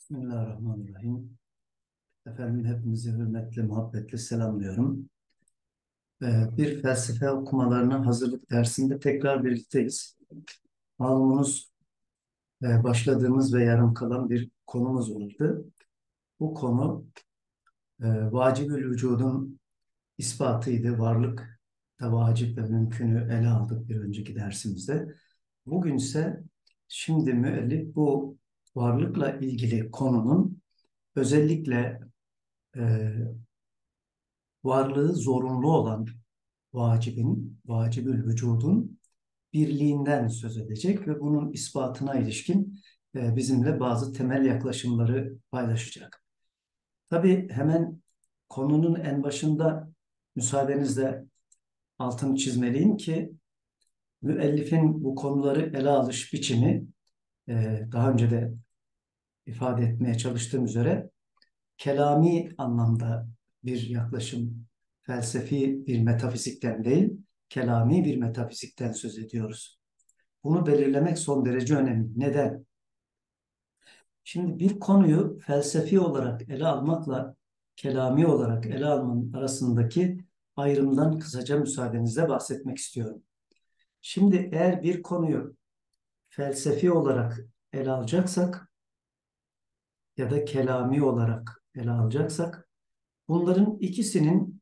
Bismillahirrahmanirrahim. Efendim hepinizi hürmetle, muhabbetle selamlıyorum. Bir felsefe okumalarına hazırlık dersinde tekrar birlikteyiz. Malumunuz başladığımız ve yarım kalan bir konumuz vardı. Bu konu vacib-ül vücudun ispatıydı. Varlık da vacip ve mümkünü ele aldık bir önceki dersimizde. Bugün ise şimdi müellif bu varlıkla ilgili konunun özellikle e, varlığı zorunlu olan vacibül vücudun birliğinden söz edecek ve bunun ispatına ilişkin bizimle bazı temel yaklaşımları paylaşacak. Tabii hemen konunun en başında müsaadenizle altını çizmeliyim ki müellifin bu konuları ele alış biçimi daha önce de ifade etmeye çalıştığım üzere kelami anlamda bir yaklaşım, felsefi bir metafizikten değil, kelami bir metafizikten söz ediyoruz. Bunu belirlemek son derece önemli. Neden? Şimdi bir konuyu felsefi olarak ele almakla kelami olarak ele almanın arasındaki ayrımdan kısaca müsaadenizle bahsetmek istiyorum. Şimdi eğer bir konuyu felsefi olarak ele alacaksak ya da kelami olarak ele alacaksak bunların ikisinin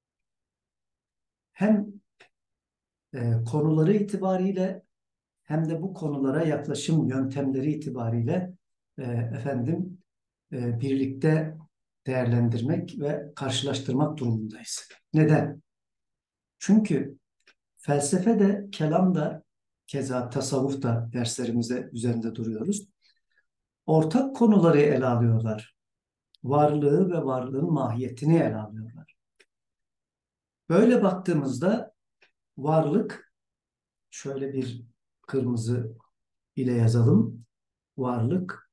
hem konuları itibariyle hem de bu konulara yaklaşım yöntemleri itibariyle birlikte değerlendirmek ve karşılaştırmak durumundayız. Neden? Çünkü felsefe de, kelam da, keza tasavvuf da derslerimize üzerinde duruyoruz. Ortak konuları ele alıyorlar. Varlığı ve varlığın mahiyetini ele alıyorlar. Böyle baktığımızda varlık, şöyle bir kırmızı ile yazalım. Varlık,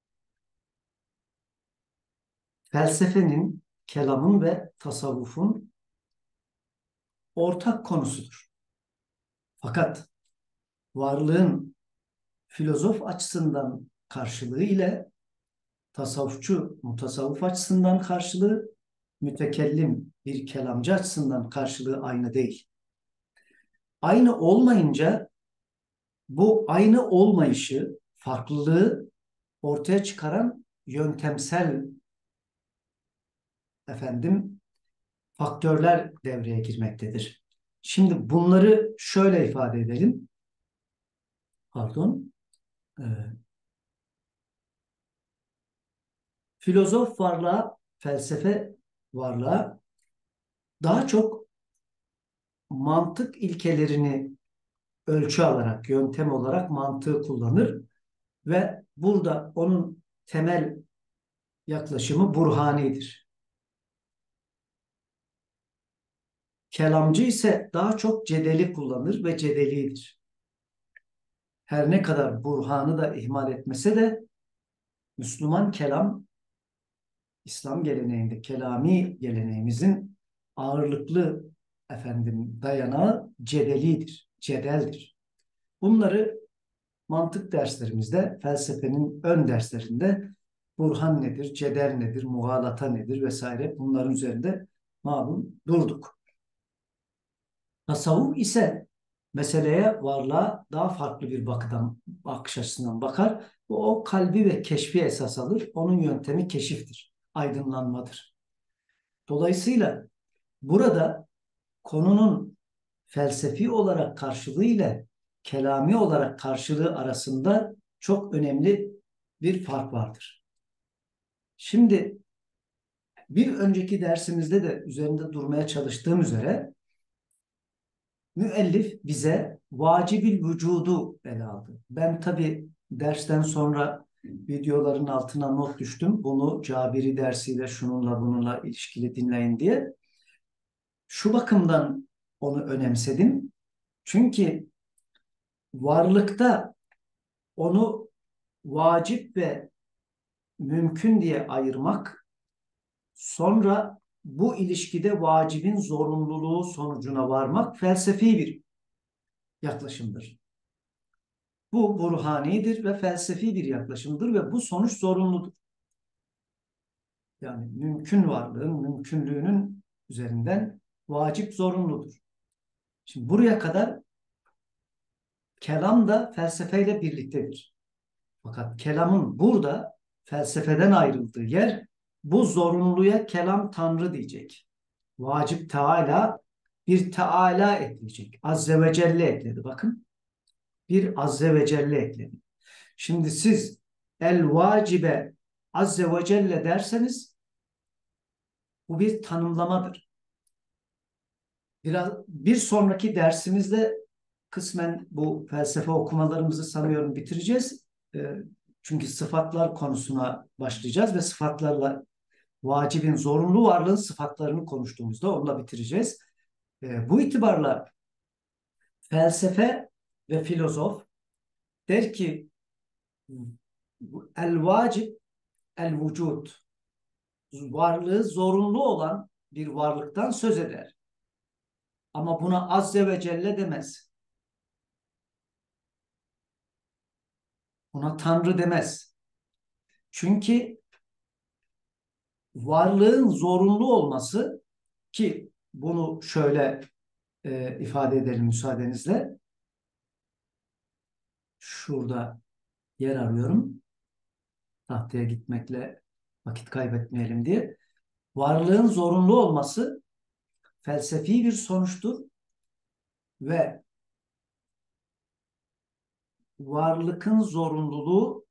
felsefenin, kelamın ve tasavvufun ortak konusudur. Fakat varlığın filozof açısından karşılığı ile tasavvufçu, mutasavvuf açısından karşılığı, mütekellim bir kelamcı açısından karşılığı aynı değil. Aynı olmayınca bu aynı olmayışı, farklılığı ortaya çıkaran yöntemsel efendim faktörler devreye girmektedir. Şimdi bunları şöyle ifade edelim. Pardon. Ee, Filozof varlığa, felsefe varlığa daha çok mantık ilkelerini ölçü alarak, yöntem olarak mantığı kullanır ve burada onun temel yaklaşımı burhanidir. Kelamcı ise daha çok cedeli kullanır ve cedelidir. Her ne kadar burhanı da ihmal etmese de Müslüman kelam, İslam geleneğinde, kelami geleneğimizin ağırlıklı dayanağı cedelidir, cedeldir. Bunları mantık derslerimizde, felsefenin ön derslerinde burhan nedir, cedel nedir, muhalata nedir vesaire bunların üzerinde malum durduk. Tasavvuf ise meseleye, varlığa daha farklı bir bakış açısından bakar. O kalbi ve keşfi esas alır. Onun yöntemi keşiftir, aydınlanmadır. Dolayısıyla burada konunun felsefi olarak karşılığı ile kelami olarak karşılığı arasında çok önemli bir fark vardır. Şimdi bir önceki dersimizde de üzerinde durmaya çalıştığım üzere müellif bize vacibil vücudu ele aldı. Ben tabii dersten sonra videoların altına not düştüm. Bunu Cabiri dersiyle şununla bununla ilişkili dinleyin diye. Şu bakımdan onu önemsedim. Çünkü varlıkta onu vacip ve mümkün diye ayırmak, sonra bu ilişkide vacibin zorunluluğu sonucuna varmak felsefi bir yaklaşımdır. Bu burhanidir ve felsefi bir yaklaşımdır ve bu sonuç zorunludur. Yani mümkün varlığın mümkünlüğünün üzerinden vacip zorunludur. Şimdi buraya kadar kelam da felsefeyle birliktedir. Fakat kelamın burada felsefeden ayrıldığı yer, bu zorunluya kelam Tanrı diyecek. Vacip Teala, bir Teala ekleyecek. Azze ve Celle ekledi. Bakın, bir Azze ve Celle ekledi. Şimdi siz el vacibe Azze ve Celle derseniz bu bir tanımlamadır. Bir sonraki dersimizde kısmen bu felsefe okumalarımızı sanıyorum bitireceğiz. Çünkü sıfatlar konusuna başlayacağız ve sıfatlarla vacibin, zorunlu varlığın sıfatlarını konuştuğumuzda onunla bitireceğiz. Bu itibarla felsefe ve filozof der ki el vacib el vücud, varlığı zorunlu olan bir varlıktan söz eder. Ama buna Azze ve Celle demez. Buna Tanrı demez. Çünkü varlığın zorunlu olması, ki bunu şöyle ifade edelim müsaadenizle. Şurada yer arıyorum. Tahtaya gitmekle vakit kaybetmeyelim diye. Varlığın zorunlu olması felsefi bir sonuçtur ve varlıkın zorunluluğu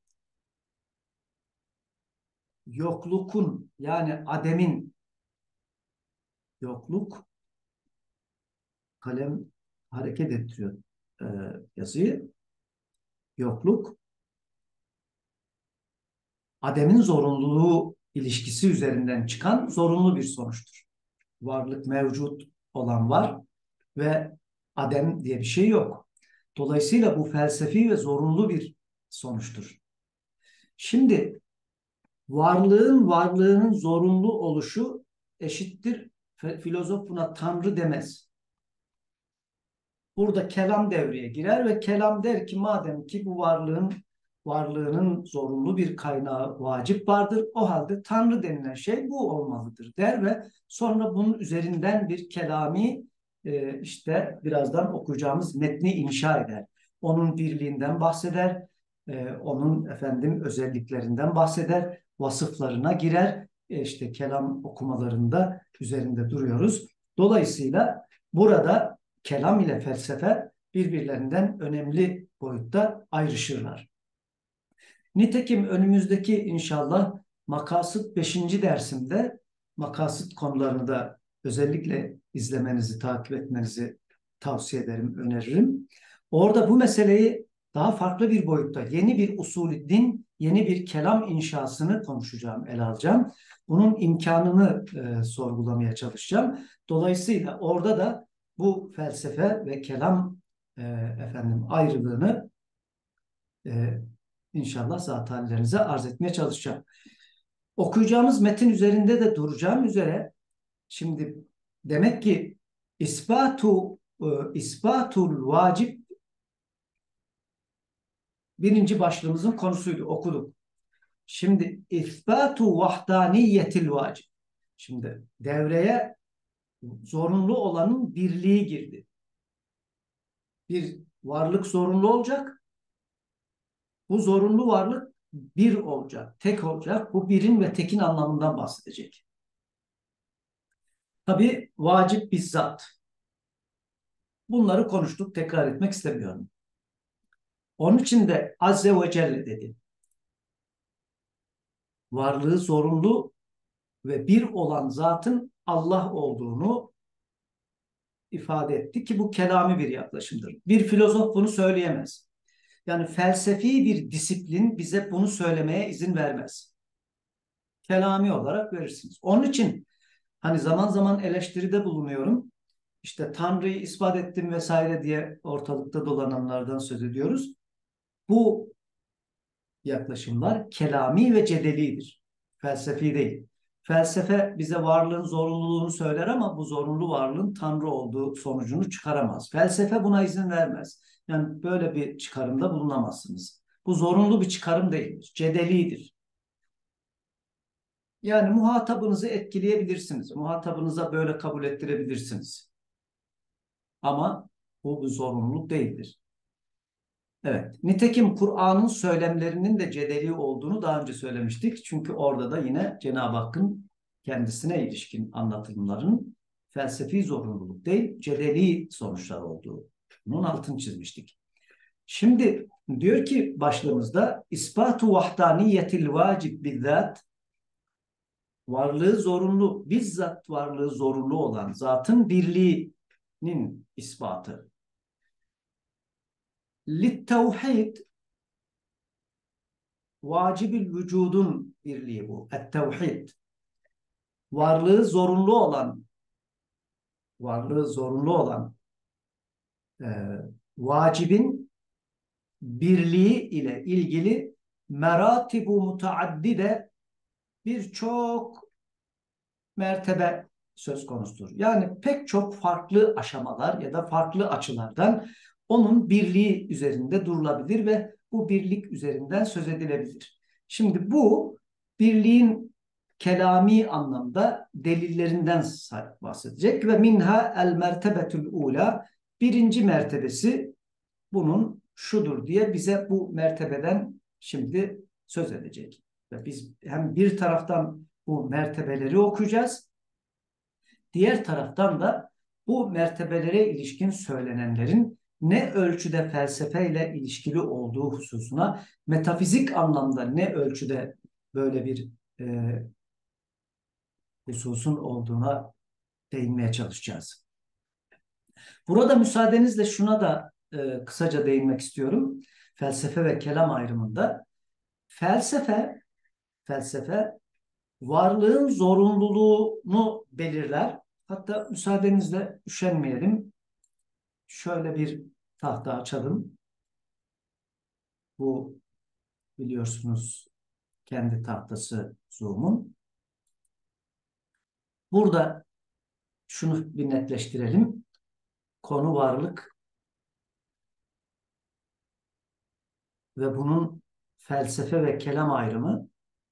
yoklukun, yani ademin, yokluk, kalem hareket ettiriyor e, yazıyı. Yokluk, ademin zorunluluğu ilişkisi üzerinden çıkan zorunlu bir sonuçtur. Varlık mevcut olan var ve adem diye bir şey yok. Dolayısıyla bu felsefi ve zorunlu bir sonuçtur. Şimdi varlığının zorunlu oluşu eşittir. Filozof buna Tanrı demez. Burada kelam devreye girer ve kelam der ki madem ki bu varlığının zorunlu bir kaynağı vacip vardır, o halde Tanrı denilen şey bu olmalıdır der ve sonra bunun üzerinden bir kelami, işte birazdan okuyacağımız metni inşa eder. Onun birliğinden bahseder, onun özelliklerinden bahseder, vasıflarına girer. İşte kelam okumalarında üzerinde duruyoruz. Dolayısıyla burada kelam ile felsefe birbirlerinden önemli boyutta ayrışırlar. Nitekim önümüzdeki inşallah makasıt 5. dersimde makasıt konularını da özellikle izlemenizi, takip etmenizi tavsiye ederim, öneririm. Orada bu meseleyi daha farklı bir boyutta, yeni bir usulü din, yeni bir kelam inşasını konuşacağım, ele alacağım. Bunun imkanını sorgulamaya çalışacağım. Dolayısıyla orada da bu felsefe ve kelam ayrılığını e, İnşallah zat hallerinize arz etmeye çalışacağım. Okuyacağımız metin üzerinde de duracağım üzere. Şimdi demek ki ispatul vacip birinci başlığımızın konusuydu, okuduk. Şimdi isbatu vahdaniyetil vacip. Şimdi devreye zorunlu olanın birliği girdi. Bir varlık zorunlu olacak. Bu zorunlu varlık bir olacak, tek olacak. Bu birin ve tekin anlamından bahsedecek. Tabii vacip bizzat. Bunları konuştuk, tekrar etmek istemiyorum. Onun için de Azze ve Celle dedi. Varlığı zorunlu ve bir olan zatın Allah olduğunu ifade etti ki bu kelami bir yaklaşımdır. Bir filozof bunu söyleyemez. Yani felsefi bir disiplin bize bunu söylemeye izin vermez. Kelami olarak verirsiniz. Onun için hani zaman zaman eleştiride bulunuyorum. İşte Tanrı'yı ispat ettim vesaire diye ortalıkta dolananlardan söz ediyoruz. Bu yaklaşımlar kelami ve cedelidir. Felsefi değil. Felsefe bize varlığın zorunluluğunu söyler ama bu zorunlu varlığın Tanrı olduğu sonucunu çıkaramaz. Felsefe buna izin vermez. Yani böyle bir çıkarımda bulunamazsınız. Bu zorunlu bir çıkarım değildir. Cedelidir. Yani muhatabınızı etkileyebilirsiniz. Muhatabınıza böyle kabul ettirebilirsiniz. Ama bu bir zorunluluk değildir. Evet. Nitekim Kur'an'ın söylemlerinin de cedeli olduğunu daha önce söylemiştik. Çünkü orada da yine Cenab-ı Hakk'ın kendisine ilişkin anlatımların felsefi zorunluluk değil, cedeli sonuçlar olduğu. Bunun altını çizmiştik. Şimdi diyor ki başlığımızda ispatu vahdaniyetil vacib bizzat, varlığı zorunlu, bizzat varlığı zorunlu olan zatın birliğinin ispatı. Littevhid, vacibil vücudun birliği bu. Et-tevhid. Varlığı zorunlu olan, varlığı zorunlu olan e, vacibin birliği ile ilgili meratibu mutaaddide, birçok mertebe söz konusudur. Yani pek çok farklı aşamalar ya da farklı açılardan onun birliği üzerinde durulabilir ve bu birlik üzerinden söz edilebilir. Şimdi bu birliğin kelami anlamda delillerinden bahsedecek ve minha el mertebetül ula, birinci mertebesi bunun şudur diye bize bu mertebeden şimdi söz edecek. Ve biz hem bir taraftan bu mertebeleri okuyacağız, diğer taraftan da bu mertebelere ilişkin söylenenlerin ne ölçüde felsefeyle ilişkili olduğu hususuna, metafizik anlamda ne ölçüde böyle bir hususun olduğuna değinmeye çalışacağız. Burada müsaadenizle şuna da kısaca değinmek istiyorum. Felsefe ve kelam ayrımında. Felsefe varlığın zorunluluğunu belirler. Hatta müsaadenizle üşenmeyelim. Şöyle bir tahta açalım. Bu biliyorsunuz kendi tahtası Zoom'un. Burada şunu bir netleştirelim. Konu varlık ve bunun felsefe ve kelam ayrımı.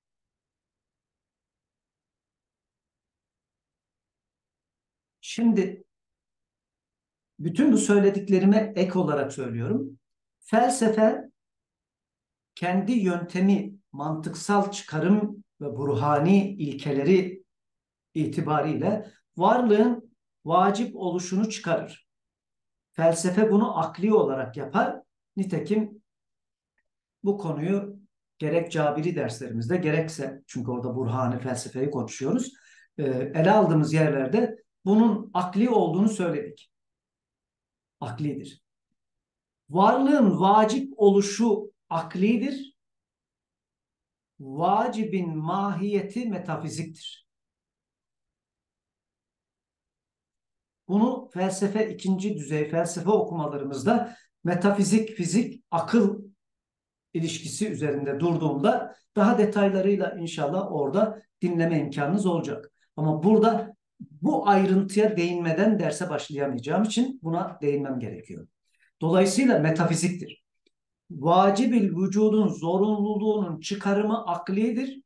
Şimdi bütün bu söylediklerime ek olarak söylüyorum. Felsefe kendi yöntemi, mantıksal çıkarım ve burhani ilkeleri itibariyle varlığın vacip oluşunu çıkarır. Felsefe bunu akli olarak yapar. Nitekim bu konuyu gerek Cabiri derslerimizde gerekse, çünkü orada burhani felsefeyi konuşuyoruz, ele aldığımız yerlerde bunun akli olduğunu söyledik. Aklidir. Varlığın vacip oluşu aklidir. Vacibin mahiyeti metafiziktir. Bunu felsefe, ikinci düzey felsefe okumalarımızda metafizik, fizik, akıl ilişkisi üzerinde durduğumda daha detaylarıyla inşallah orada dinleme imkanınız olacak. Ama burada bu ayrıntıya değinmeden derse başlayamayacağım için buna değinmem gerekiyor. Dolayısıyla metafiziktir. Vacibil vücudun zorunluluğunun çıkarımı aklidir.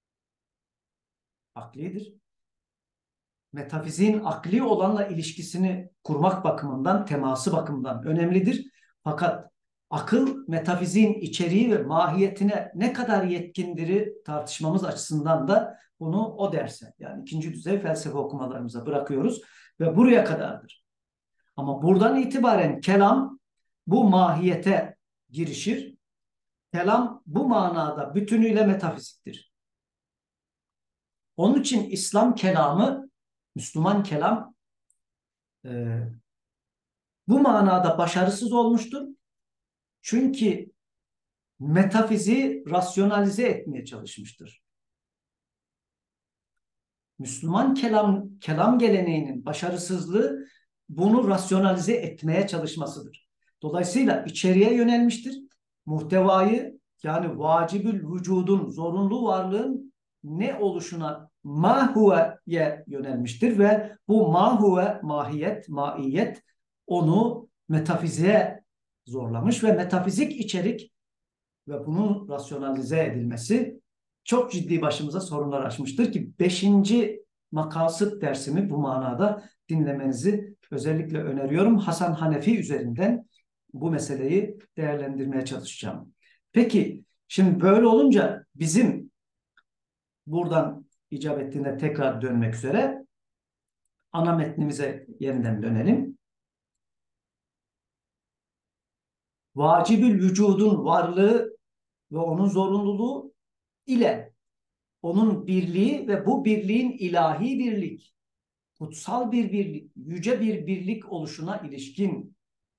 Aklidir. Metafiziğin akli olanla ilişkisini kurmak bakımından, teması bakımından önemlidir. Fakat akıl metafiziğin içeriği ve mahiyetine ne kadar yetkindir'i tartışmamız açısından da bunu o derse, yani ikinci düzey felsefe okumalarımıza bırakıyoruz ve buraya kadardır. Ama buradan itibaren kelam bu mahiyete girişir. Kelam bu manada bütünüyle metafiziktir. Onun için İslam kelamı, Müslüman kelam bu manada başarısız olmuştur. Çünkü metafiziği rasyonalize etmeye çalışmıştır. Müslüman kelam geleneğinin başarısızlığı bunu rasyonalize etmeye çalışmasıdır. Dolayısıyla içeriye yönelmiştir. Muhtevayı, yani vacibül vücudun, zorunlu varlığın ne oluşuna, mahuve'ye yönelmiştir ve bu mahuve, mahiyet, maiyet onu metafiziğe zorlamış ve metafizik içerik ve bunun rasyonalize edilmesi çok ciddi başımıza sorunlar açmıştır ki 5. makasıt dersimi bu manada dinlemenizi özellikle öneriyorum. Hasan Hanefi üzerinden bu meseleyi değerlendirmeye çalışacağım. Peki, şimdi böyle olunca bizim buradan icap ettiğinde tekrar dönmek üzere ana metnimize yeniden dönelim. Vacibül vücudun varlığı ve onun zorunluluğu ile onun birliği ve bu birliğin ilahi birlik, kutsal bir birlik, yüce bir birlik oluşuna ilişkin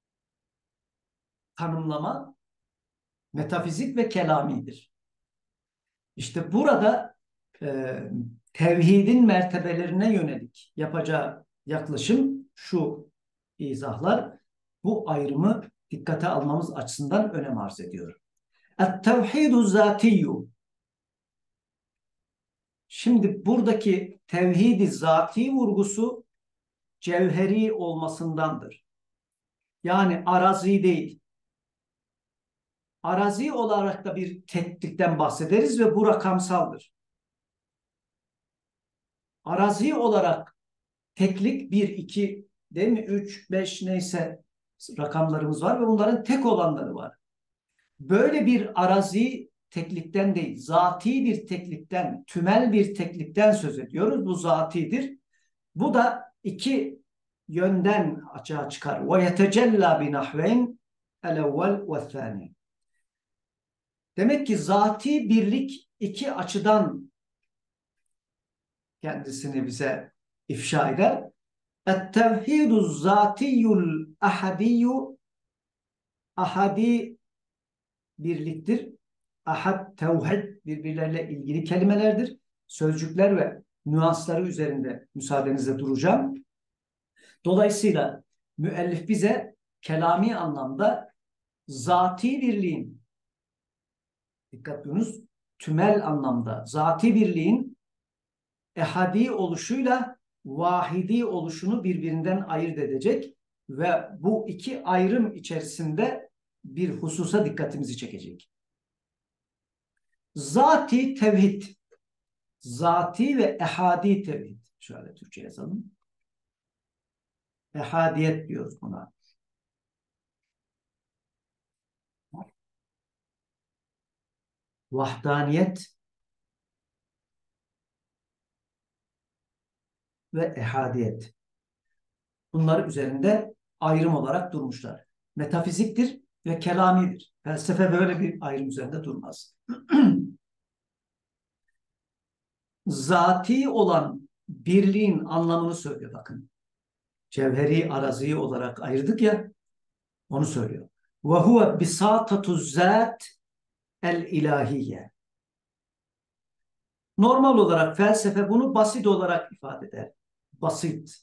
tanımlama metafizik ve kelamidir. İşte burada e, tevhidin mertebelerine yönelik yapacağı yaklaşım şu izahlar, bu ayrımı dikkate almamız açısından önem arz ediyor. Et-tevhidu zatiyyu. Şimdi buradaki tevhid-i zati vurgusu cevheri olmasındandır. Yani arazi değil. Arazi olarak da bir teklikten bahsederiz ve bu rakamsaldır. Arazi olarak teklik 1, 2, değil mi? 3, 5 neyse rakamlarımız var ve bunların tek olanları var. Böyle bir arazi teklikten değil, zati bir teklikten, tümel bir teklikten söz ediyoruz. Bu zatidir. Bu da iki yönden açığa çıkar. Ve yetecella binahveyn el-evvel ve'th-thani. Demek ki zati birlik iki açıdan kendisini bize ifşa eder. Et-tevhidu zatiyul ahadiyyu, ahadi birliktir. Ahad, tevhid birbirleriyle ilgili kelimelerdir. Sözcükler ve nüansları üzerinde müsaadenizle duracağım. Dolayısıyla müellif bize kelami anlamda zati birliğin, dikkat ediniz, tümel anlamda zati birliğin ehadi oluşuyla vahidi oluşunu birbirinden ayırt edecek ve bu iki ayrım içerisinde bir hususa dikkatimizi çekecek. Zati tevhid, zati ve ehadi tevhid. Şöyle Türkçe yazalım. Ehadiyet diyoruz buna. Vahdaniyet ve ehadiyet. Bunlar üzerinde ayrım olarak durmuşlar. Metafiziktir ve kelamidir. Felsefe böyle bir ayrım üzerinde durmaz. Zati olan birliğin anlamını söylüyor bakın. Cevheri arazi olarak ayırdık ya, onu söylüyor. Ve huve bisatatu zat el ilahiyye. Normal olarak felsefe bunu basit olarak ifade eder. Basit.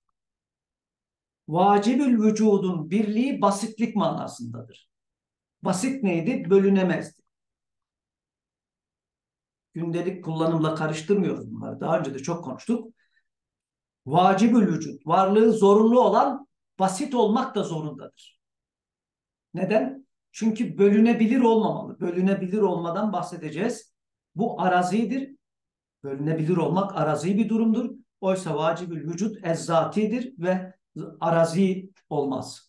Vacibül vücudun birliği basitlik manasındadır. Basit neydi? Bölünemezdi. Gündelik kullanımla karıştırmıyoruz bunları. Daha önce de çok konuştuk. Vacibül vücut, varlığı zorunlu olan basit olmak da zorundadır. Neden? Çünkü bölünebilir olmamalı. Bölünebilir olmadan bahsedeceğiz. Bu arazidir. Bölünebilir olmak arazi bir durumdur. Oysa vacibül vücut ezzatidir ve arazi olmaz.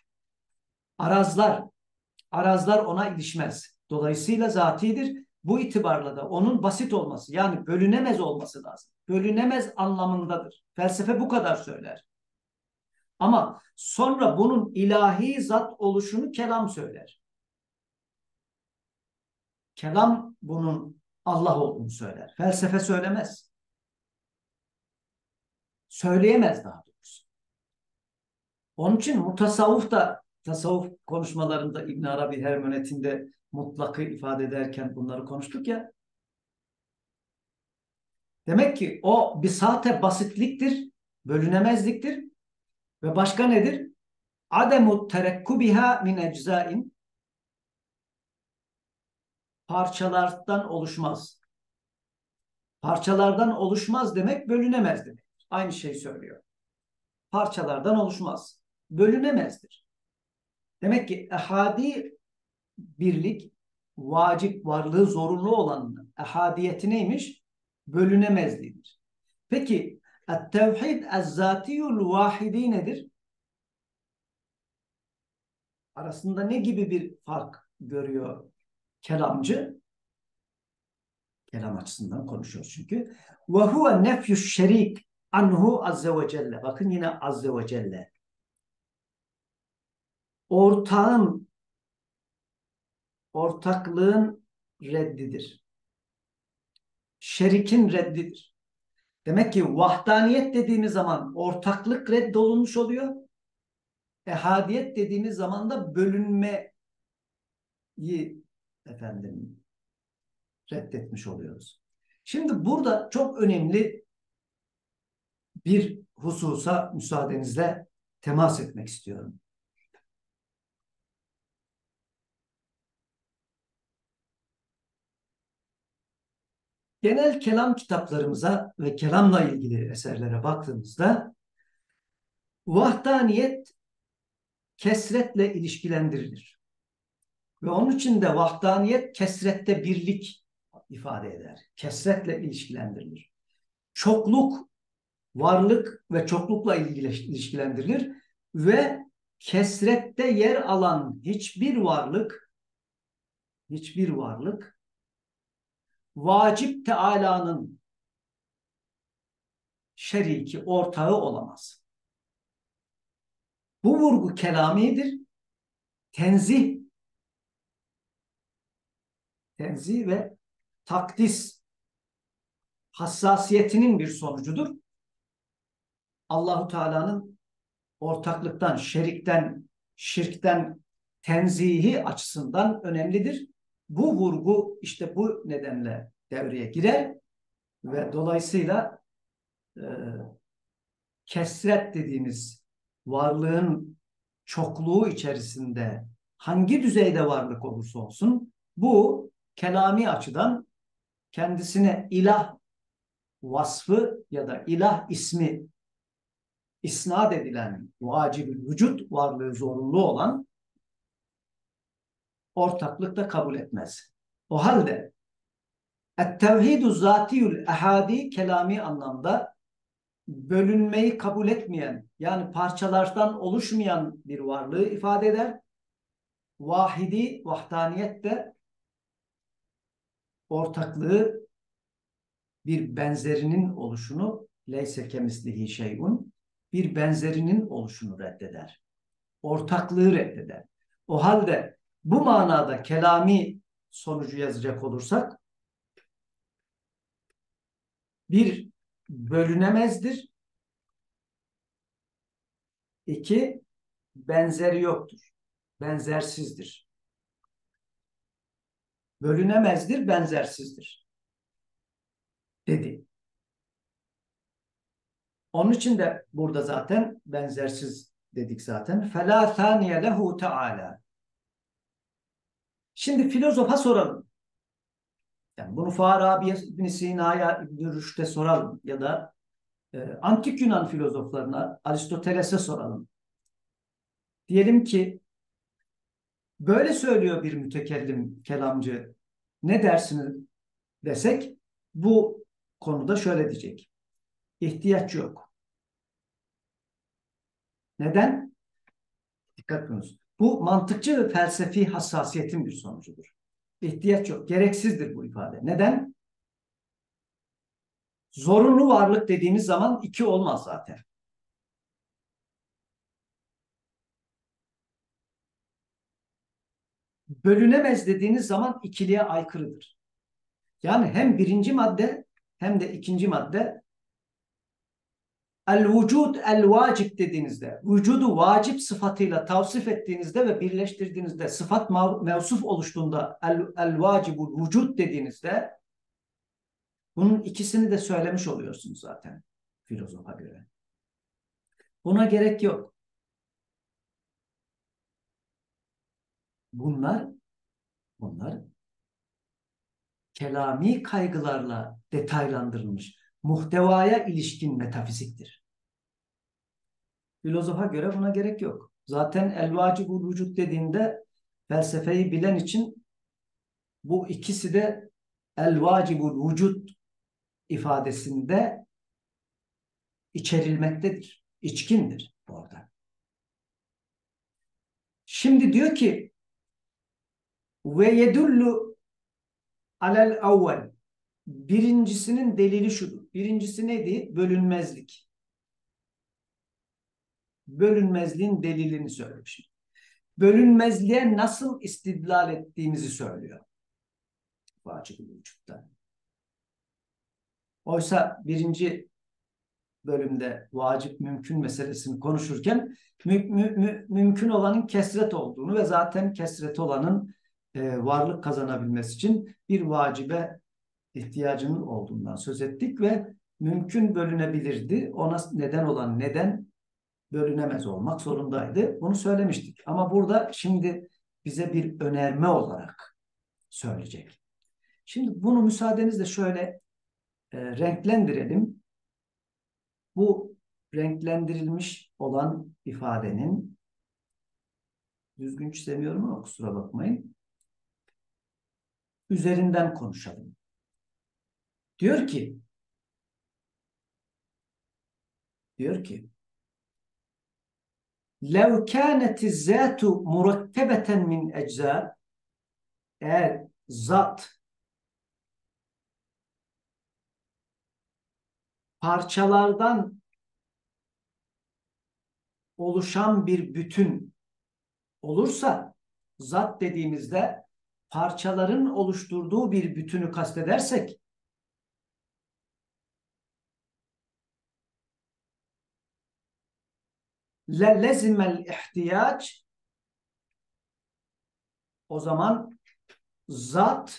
Arazlar ona ilişmez. Dolayısıyla zatidir. Bu itibarla da onun basit olması, yani bölünemez olması lazım. Bölünemez anlamındadır. Felsefe bu kadar söyler. Ama sonra bunun ilahi zat oluşunu kelam söyler. Kelam bunun Allah olduğunu söyler. Felsefe söylemez. Söyleyemez daha doğrusu. Onun için mutasavvuf da, tasavvuf konuşmalarında İbn Arabi hermenetinde mutlakı ifade ederken bunları konuştuk ya. Demek ki o bisate basitliktir, bölünemezliktir ve başka nedir? Ademu terekkubiha min eczain, parçalardan oluşmaz. Parçalardan oluşmaz demek bölünemez demek. Aynı şeyi söylüyor. Parçalardan oluşmaz. Bölünemezdir. Demek ki ehadi birlik, vacip, varlığı zorunlu olanını ehadiyeti neymiş? Bölünemezliğidir. Peki et-tevhid ez-zatiyul vahidi nedir? Arasında ne gibi bir fark görüyor kelamcı? Kelam açısından konuşuyoruz çünkü. Ve huve nefyüş şerik anhu azze ve celle. Bakın yine azze ve celle. Ortaklığın reddidir. Şerikin reddidir. Demek ki vahdaniyet dediğimiz zaman ortaklık reddolunmuş oluyor. Ehadiyet dediğimiz zaman da bölünmeyi efendim reddetmiş oluyoruz. Şimdi burada çok önemli bir hususa müsaadenizle temas etmek istiyorum. Genel kelam kitaplarımıza ve kelamla ilgili eserlere baktığımızda vahdaniyet kesretle ilişkilendirilir. Ve onun için de vahdaniyet kesrette birlik ifade eder. Kesretle ilişkilendirilir. Çokluk, varlık ve çoklukla ilişkilendirilir ve kesrette yer alan hiçbir varlık vacip Teala'nın şeriki, ortağı olamaz. Bu vurgu kelamidir. Tenzih ve takdis hassasiyetinin bir sonucudur. Allahu Teala'nın ortaklıktan, şirkten tenzihi açısından önemlidir. Bu vurgu işte bu nedenle devreye girer ve dolayısıyla kesret dediğimiz varlığın çokluğu içerisinde hangi düzeyde varlık olursa olsun bu kelami açıdan kendisine ilah vasfı ya da ilah ismi isnat edilen vacib-ül vücut varlığı zorunlu olan ortaklıkta kabul etmez. O halde et-tevhid-u zatiyül ehadi kelami anlamda bölünmeyi kabul etmeyen yani parçalardan oluşmayan bir varlığı ifade eder. Vahidi, vahdaniyet de ortaklığı bir benzerinin oluşunu leyse kemislihi şeyun bir benzerinin oluşunu reddeder. Ortaklığı reddeder. O halde bu manada kelami sonucu yazacak olursak bir bölünemezdir. İki benzeri yoktur. Benzersizdir. Bölünemezdir, benzersizdir. Dedi. Onun için de burada zaten benzersiz dedik zaten. فَلَا ثَانِيَ لَهُ تَعَالَى. Şimdi filozofa soralım. Yani bunu Farabi, İbn Sina'ya, İbn Rüşd'e soralım ya da antik Yunan filozoflarına, Aristoteles'e soralım. Diyelim ki böyle söylüyor bir mütekellim, kelamcı. Ne dersiniz desek bu konuda şöyle diyecek. İhtiyaç yok. Neden? Dikkat ediniz. Bu mantıkçı ve felsefi hassasiyetin bir sonucudur. İhtiyaç yok. Gereksizdir bu ifade. Neden? Zorunlu varlık dediğimiz zaman iki olmaz zaten. Bölünemez dediğiniz zaman ikiliğe aykırıdır. Yani hem birinci madde hem de ikinci madde el-vücud el-vacip dediğinizde, vücudu vacip sıfatıyla tavsif ettiğinizde ve birleştirdiğinizde, sıfat mevsuf oluştuğunda el-vacibul vücud dediğinizde bunun ikisini de söylemiş oluyorsunuz zaten filozofa göre. Buna gerek yok. Bunlar kelami kaygılarla detaylandırılmış, muhtevaya ilişkin metafiziktir. Filozofa göre buna gerek yok. Zaten el-vacibul vücut dediğinde felsefeyi bilen için bu ikisi de el vacibul vücut ifadesinde içerilmektedir. İçkindir orada. Şimdi diyor ki ve yedullu alel evvel. Birincisinin delili şudur. Birincisi neydi? Bölünmezlik. Bölünmezliğin delilini söylemişim. Bölünmezliğe nasıl istidlal ettiğimizi söylüyor. Vacib-i vücutta. Oysa birinci bölümde vacip mümkün meselesini konuşurken mümkün olanın kesret olduğunu ve zaten kesret olanın varlık kazanabilmesi için bir vacibe ihtiyacının olduğundan söz ettik ve mümkün bölünebilirdi. Ona neden olan neden bölünemez olmak zorundaydı. Bunu söylemiştik. Ama burada şimdi bize bir önerme olarak söyleyecek. Şimdi bunu müsaadenizle şöyle renklendirelim. Bu renklendirilmiş olan ifadenin düzgün çizemiyorum ama kusura bakmayın. Üzerinden konuşalım. Diyor ki لَوْ كَانَتِ الزَّاتُ مُرَكَّبَةً مِنْ اَجْزَاء eğer zat parçalardan oluşan bir bütün olursa, zat dediğimizde parçaların oluşturduğu bir bütünü kastedersek, lezimel ihtiyaç, o zaman zat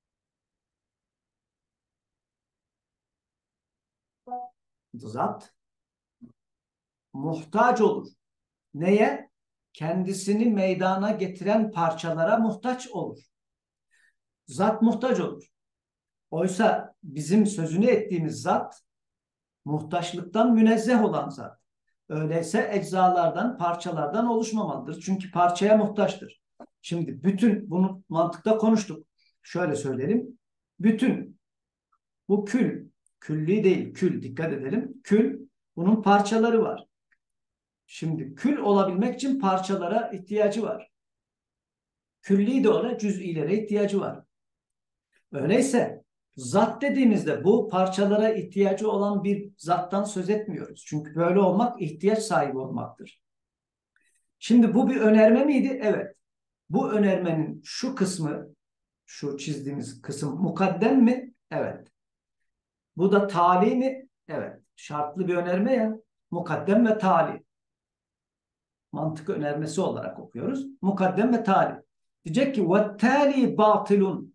muhtaç olur. Neye? Kendisini meydana getiren parçalara muhtaç olur. Zat muhtaç olur. Oysa bizim sözünü ettiğimiz zat muhtaçlıktan münezzeh olan zat. Öyleyse eczalardan, parçalardan oluşmamalıdır. Çünkü parçaya muhtaçtır. Şimdi bütün bunu mantıkta konuştuk. Şöyle söyleyelim. Bütün bu külli değil, kül dikkat edelim. Kül bunun parçaları var. Şimdi kül olabilmek için parçalara ihtiyacı var. Külli de ona cüz'ilere ihtiyacı var. Öyleyse zat dediğimizde bu parçalara ihtiyacı olan bir zattan söz etmiyoruz. Çünkü böyle olmak ihtiyaç sahibi olmaktır. Şimdi bu bir önerme miydi? Evet. Bu önermenin şu kısmı, şu çizdiğimiz kısım mukaddem mi? Evet. Bu da tali mi? Evet. Şartlı bir önerme ya. Mukaddem ve tali. Mantık önermesi olarak okuyoruz. Mukaddem ve tali. Diyecek ki وَالتَّالِي بَاطِلٌ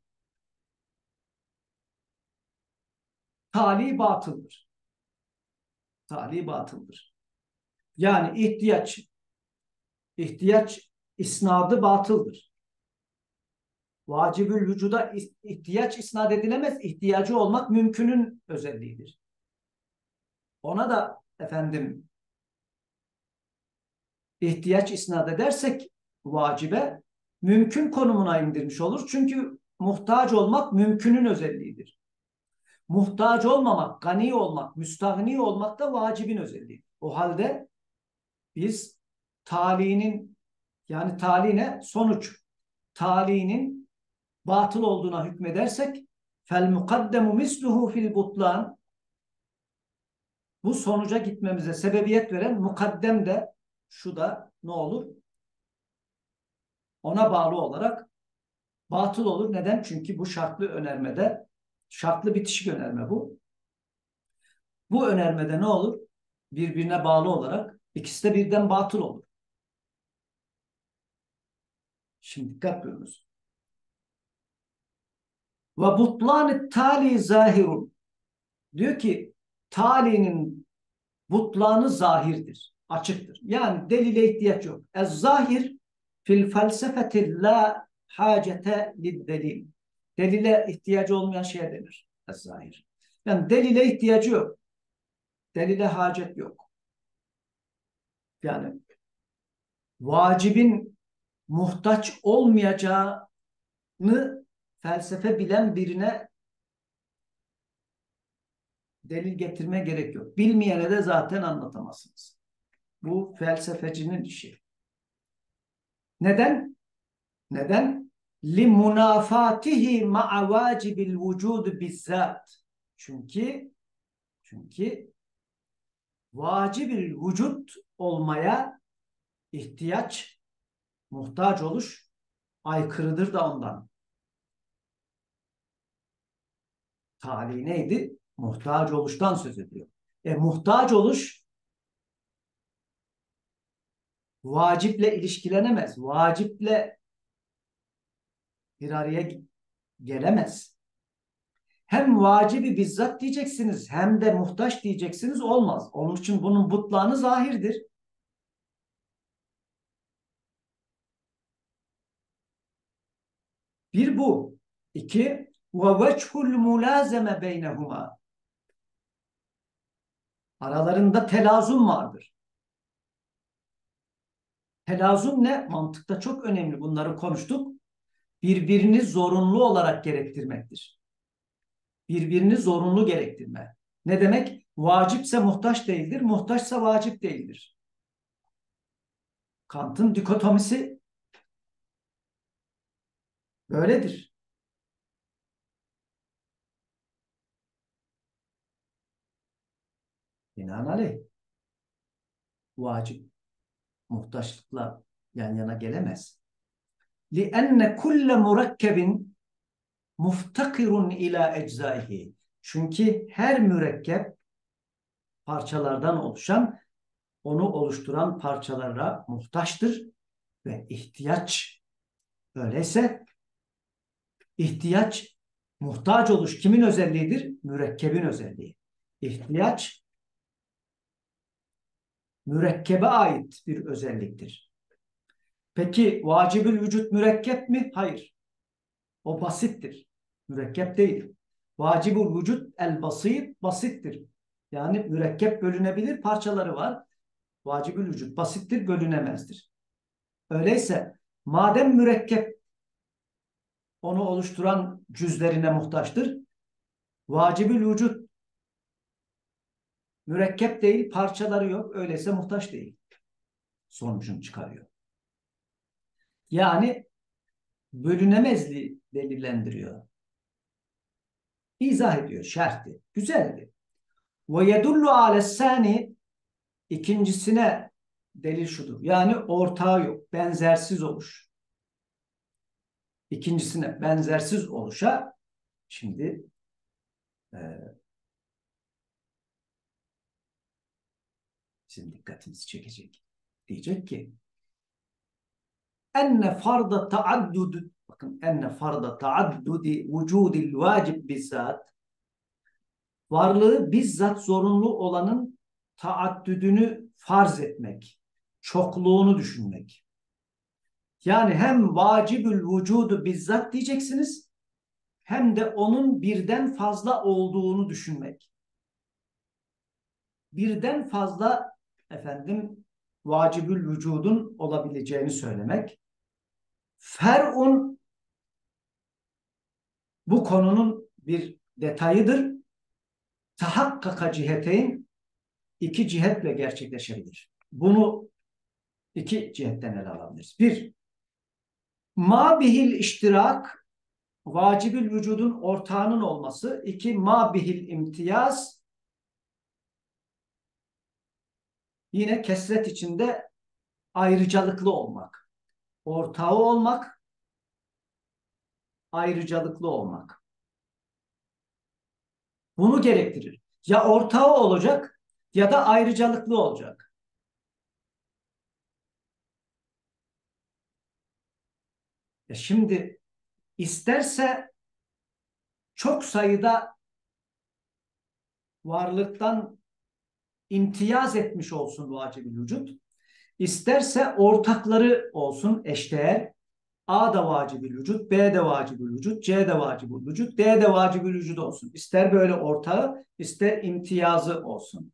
Tali batıldır. Tali batıldır. Yani ihtiyaç isnadı batıldır. Vacibül vücuda ihtiyaç isnat edilemez. İhtiyacı olmak mümkünün özelliğidir. Ona da efendim ihtiyaç isnat edersek vacibe mümkün konumuna indirmiş olur. Çünkü muhtaç olmak mümkünün özelliğidir. Muhtaç olmamak, gani olmak, müstahni olmak da vacibin özelliği. O halde biz talinin yani taline sonuç talinin batıl olduğuna hükmedersek fel mukaddemu misluhu fil butlan bu sonuca gitmemize sebebiyet veren mukaddem de şu da ne olur? Ona bağlı olarak batıl olur. Neden? Çünkü bu şartlı önermede şartlı bitişik önerme bu. Bu önermede ne olur? Birbirine bağlı olarak ikisi de birden batıl olur. Şimdi dikkat buyurunuz. Ve butlan-ı tali zahirun. Diyor ki talinin butlanı zahirdir, açıktır. Yani delile ihtiyaç yok. Ez-zahir fil felsefeti la hacete lid-delil. Delile ihtiyacı olmayan şeye denir. Ez-zahir. Yani delile ihtiyacı yok. Delile hacet yok. Yani vacibin muhtaç olmayacağını felsefe bilen birine delil getirme gerek yok. Bilmeyene de zaten anlatamazsınız. Bu felsefecinin işi. Neden? Neden? لِمُنَافَاتِهِ مَعَ وَاجِبِ الْوُجُودِ بِالذَّاتِ. Çünkü vacib-ül vücut olmaya ihtiyaç, muhtaç oluş aykırıdır da ondan. Tali neydi? Muhtaç oluştan söz ediyor. Muhtaç oluş vaciple ilişkilenemez. Vaciple bir araya gelemez. Hem vacibi bizzat diyeceksiniz hem de muhtaç diyeceksiniz, olmaz. Onun için bunun butlanı zahirdir. Bir bu. İki, ve vechul mulazeme beynehuma. Aralarında telazum vardır. Telazum ne? Mantıkta çok önemli. Bunları konuştuk. Birbirini zorunlu olarak gerektirmektir. Birbirini zorunlu gerektirme. Ne demek? Vacipse muhtaç değildir, muhtaçsa vacip değildir. Kant'ın dikotomisi böyledir. Binaenaleyh vacip muhtaçlıkla yan yana gelemez. لِأَنَّ كُلَّ مُرَكَّبٍ مُفْتَقِرٌ ila اَجْزَائِهِ. Çünkü her mürekkep parçalardan oluşan, onu oluşturan parçalara muhtaçtır ve ihtiyaç. Öyleyse ihtiyaç, muhtaç oluş kimin özelliğidir? Mürekkebin özelliği. İhtiyaç mürekkebe ait bir özelliktir. Peki vacibül vücut mürekkep mi? Hayır. O basittir. Mürekkep değil. Vacibül vücut el basit, basittir. Yani mürekkep bölünebilir parçaları var. Vacibül vücut basittir, bölünemezdir. Öyleyse madem mürekkep onu oluşturan cüzlerine muhtaçtır, vacibül vücut mürekkep değil, parçaları yok. Öyleyse muhtaç değil. Sonucunu çıkarıyor. Yani bölünemezliği delillendiriyor. İzah ediyor, şerhti. Güzeldi. Ve yedullu alessani, ikincisine delil şudur. Yani ortağı yok, benzersiz oluş. İkincisine benzersiz oluşa şimdi bizim dikkatimizi çekecek. Diyecek ki enne farda taaddud, bakın, enne farda taaddudi vücudil vacib bizzat, varlığı bizzat zorunlu olanın taaddüdünü farz etmek, çokluğunu düşünmek. Yani hem vacibül vücudu bizzat diyeceksiniz, hem de onun birden fazla olduğunu düşünmek. Birden fazla vacibül vücudun olabileceğini söylemek. Fer'un, bu konunun bir detayıdır. Tahakkaka ciheteyn, iki cihetle gerçekleşebilir. Bunu iki cihetten ele alabiliriz. Bir, ma bihil iştirak, vacibül vücudun ortağının olması. İki, ma bihil imtiyaz, yine kesret içinde ayrıcalıklı olmak. Ortağı olmak, ayrıcalıklı olmak. Bunu gerektirir. Ya ortağı olacak ya da ayrıcalıklı olacak. Şimdi isterse çok sayıda varlıktan imtiyaz etmiş olsun vacib-ül vücut, İsterse ortakları olsun eşdeğer. A da vacib-ül vücut, B de vacib-ül vücut, C de vacib-ül vücut, D de vacib-ül vücut olsun. İster böyle ortağı, ister imtiyazı olsun.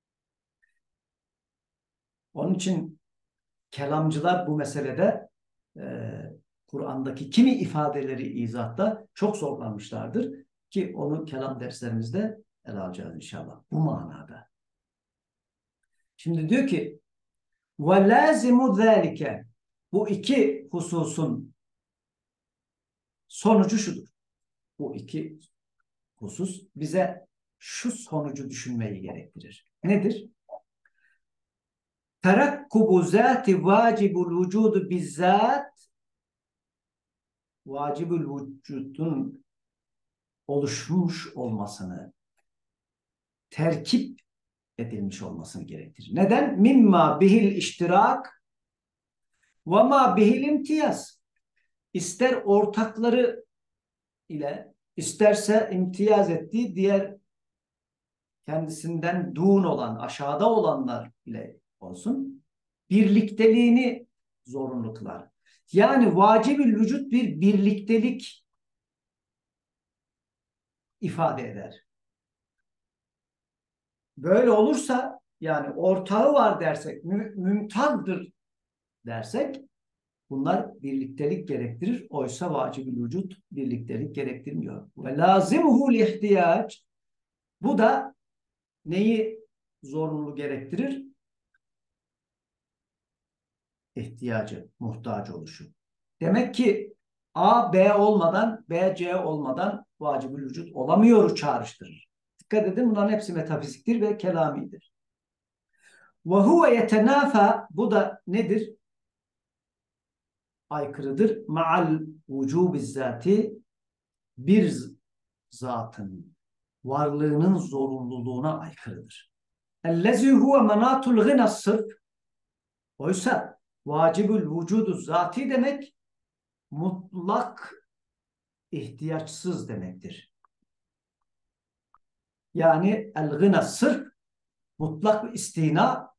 Onun için kelamcılar bu meselede e, Kur'an'daki kimi ifadeleri izahta çok zorlanmışlardır ki onu kelam derslerimizde ele alacağız inşallah. Bu manada. Şimdi diyor ki وَلَازِمُ ذَٰلِكَ bu iki hususun sonucu şudur. Bu iki husus bize şu sonucu düşünmeyi gerektirir. Nedir? Terakkubu zâti vâcibul vücudu bizzat vacibül vücudun oluşmuş olmasını, terkip edilmiş olmasını gerektirir. Neden? Mimma bihil iştirak ve ma bihil imtiyaz. İster ortakları ile isterse imtiyaz ettiği diğer kendisinden dûn olan, aşağıda olanlar ile olsun, birlikteliğini zorunlu kılar. Yani vacibül vücut bir birliktelik ifade eder. Böyle olursa yani ortağı var dersek, mümtazdır dersek bunlar birliktelik gerektirir. Oysa vacibül vücut birliktelik gerektirmiyor. Ve lazimuhul ihtiyaç bu da neyi zorunlu gerektirir? İhtiyacı, muhtaç oluşu. Demek ki A, B olmadan, B, C olmadan vacibül vücut olamıyor çağrıştırır. Dikkat edin bunların hepsi metafiziktir ve kelamidir. Ve huve yetenafa bu da nedir? Aykırıdır. Ma'al vücubiz zati bir zatın varlığının zorunluluğuna aykırıdır. Ellezî huve menatul gına sırf oysa vacibül vücudu zati demek mutlak ihtiyaçsız demektir. Yani el-gına sırf mutlak istina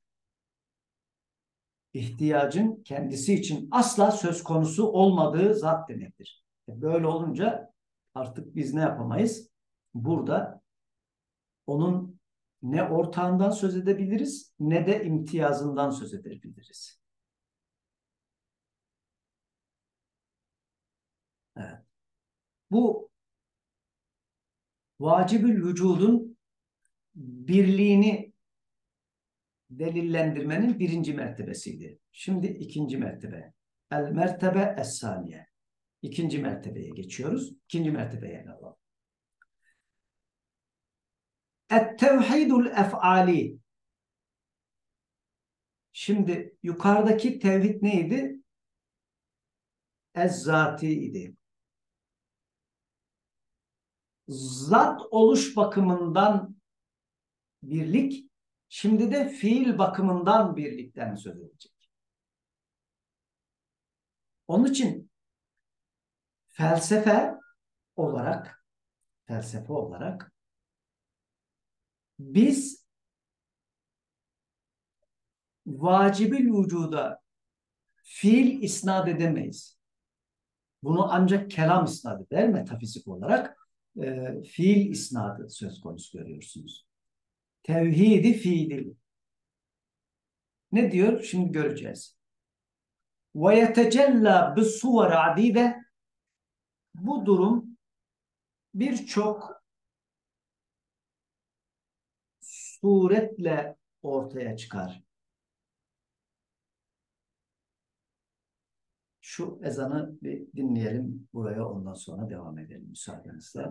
ihtiyacın kendisi için asla söz konusu olmadığı zat demektir. Böyle olunca artık biz ne yapamayız? Burada onun ne ortağından söz edebiliriz ne de imtiyazından söz edebiliriz. Evet. Bu vacibül vücudun birliğini delillendirmenin birinci mertebesiydi. Şimdi ikinci mertebe. El mertebe es-saniye. İkinci mertebeye geçiyoruz. İkinci mertebeye ele alalım. Et-tevhidul ef'ali. Şimdi yukarıdaki tevhid neydi? Ez-zati idi. Zat oluş bakımından birlik, şimdi de fiil bakımından birlikten söz edecek. Onun için felsefe olarak biz vacibül vücuda fiil isnat edemeyiz. Bunu ancak kelam isnat eder, metafizik olarak fiil isnadı söz konusu görüyorsunuz. Tevhidi fiili. Ne diyor? Şimdi göreceğiz. Ve yetecella bis-suvar adide bu durum birçok suretle ortaya çıkar. Şu ezanı bir dinleyelim buraya ondan sonra devam edelim müsaadenizle.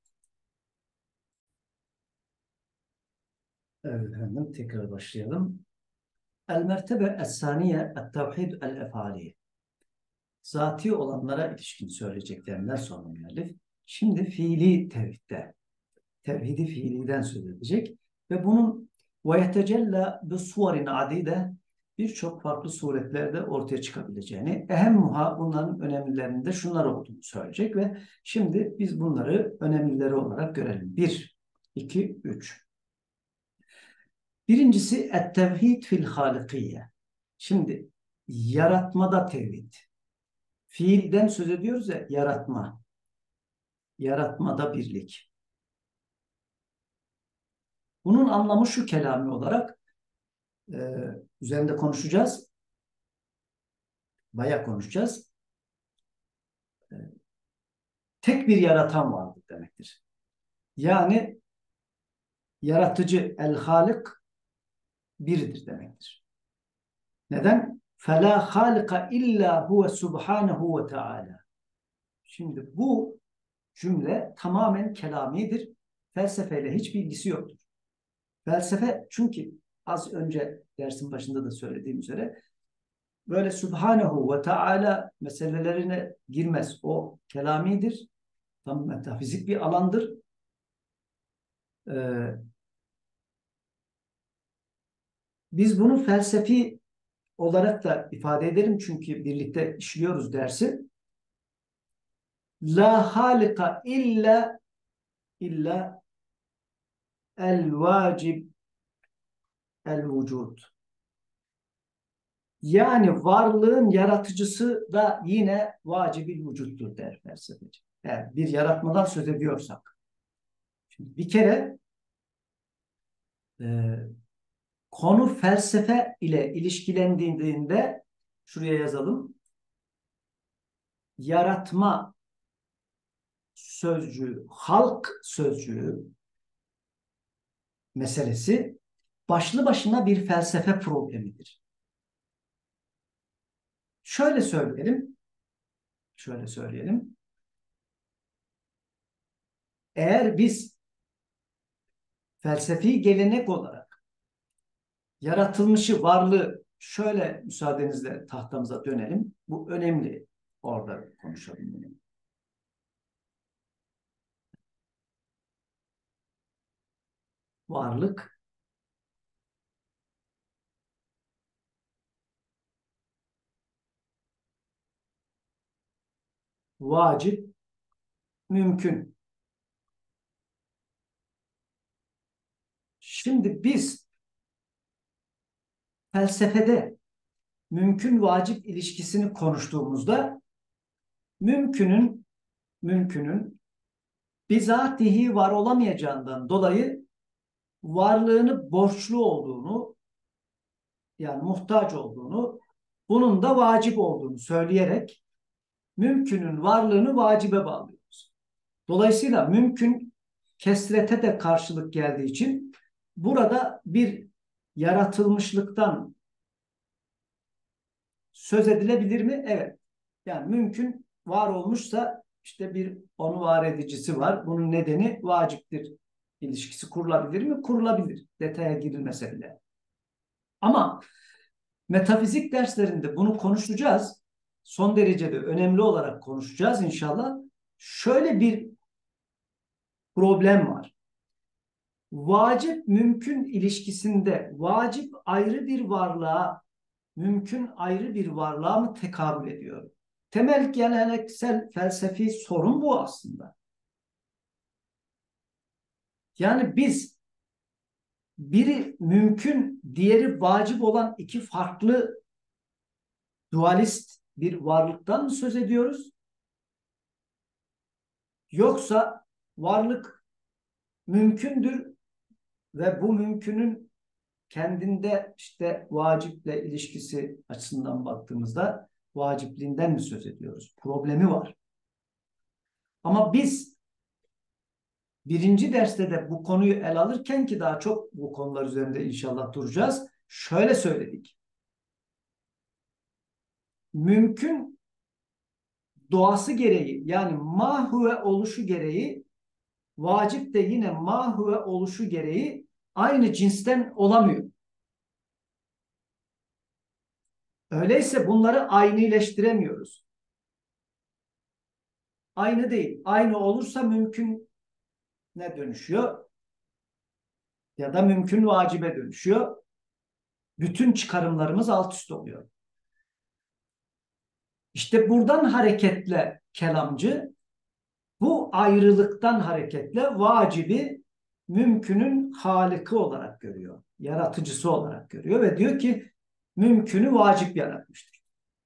Evet efendim tekrar başlayalım. El mertebe es-saniye et-tevhid el-efali. Zati olanlara ilişkin söyleyeceklerinden sonra müellif. Şimdi fiili tevhidde. Tevhidi fiiliden söz edecek. Ve bunun وَيَتَجَلَّ بِصُوَرٍ adide birçok farklı suretlerde ortaya çıkabileceğini, ehemmuha bunların önemlilerinde şunlar olduğunu söyleyecek ve şimdi biz bunları önemlileri olarak görelim. 1, 2, 3. Birincisi et-tevhid fil halikiyye. Şimdi yaratmada tevhid. Fiilden söz ediyoruz ya yaratma. Yaratmada birlik. Bunun anlamı şu kelami olarak üzerinde konuşacağız. Bayağı konuşacağız. Tek bir yaratan vardır demektir. Yani yaratıcı, el-Halik biridir demektir. Neden? فَلَا خَالِقَ اِلَّا هُوَ سُبْحَانَهُ وَتَعَالَى. Şimdi bu cümle tamamen kelamidir. Felsefeyle hiçbir ilgisi yoktur. Felsefe çünkü az önce dersin başında da söylediğim üzere böyle Subhanehu ve Teala meselelerine girmez. O kelamidir. Tam metafizik bir alandır. Ee, Biz bunu felsefi olarak da ifade edelim çünkü birlikte işliyoruz dersi. La halika illa el vacib el vücud. Yani varlığın yaratıcısı da yine vacibil vücuttur der felsefeci. Yani bir yaratmadan söz ediyorsak. Şimdi bir kere e, konu felsefe ile ilişkilendiğinde şuraya yazalım. Yaratma sözcüğü, halk sözcüğü meselesi başlı başına bir felsefe problemidir. Şöyle söyleyelim. Şöyle söyleyelim. Eğer biz felsefi gelenek olarak yaratılmışı, varlığı şöyle müsaadenizle tahtamıza dönelim. Bu önemli. Orada konuşalım bunu. Varlık vacip, mümkün. Şimdi biz felsefede mümkün vacip ilişkisini konuştuğumuzda mümkünün bizatihi var olamayacağından dolayı varlığını borçlu olduğunu yani muhtaç olduğunu bunun da vacip olduğunu söyleyerek mümkünün varlığını vacibe bağlıyoruz. Dolayısıyla mümkün kesrete de karşılık geldiği için burada bir yaratılmışlıktan söz edilebilir mi? Evet. Yani mümkün var olmuşsa işte bir onu var edicisi var. Bunun nedeni vaciptir. İlişkisi kurulabilir mi? Kurulabilir. Detaya girilmese bile. Ama metafizik derslerinde bunu konuşacağız. Son derece de önemli olarak konuşacağız inşallah. Şöyle bir problem var. Vacip mümkün ilişkisinde vacip ayrı bir varlığa, mümkün ayrı bir varlığa mı tekabül ediyor? Temel geleneksel felsefi sorun bu aslında. Yani biz biri mümkün, diğeri vacip olan iki farklı dualist bir varlıktan mı söz ediyoruz? Yoksa varlık mümkündür ve bu mümkünün kendinde işte vaciple ilişkisi açısından baktığımızda vacipliğinden mi söz ediyoruz? Problemi var. Ama biz birinci derste de bu konuyu ele alırken ki daha çok bu konular üzerinde inşallah duracağız. Şöyle söyledik. Mümkün doğası gereği yani mahuve oluşu gereği vacip de yine mahuve oluşu gereği aynı cinsten olamıyor. Öyleyse bunları aynileştiremiyoruz. Aynı değil. Aynı olursa mümkün ne dönüşüyor? Ya da mümkün vacibe dönüşüyor. Bütün çıkarımlarımız alt üst oluyor. İşte buradan hareketle kelamcı bu ayrılıktan hareketle vacibi mümkünün haliki olarak görüyor. Yaratıcısı olarak görüyor ve diyor ki mümkünü vacip yaratmıştır.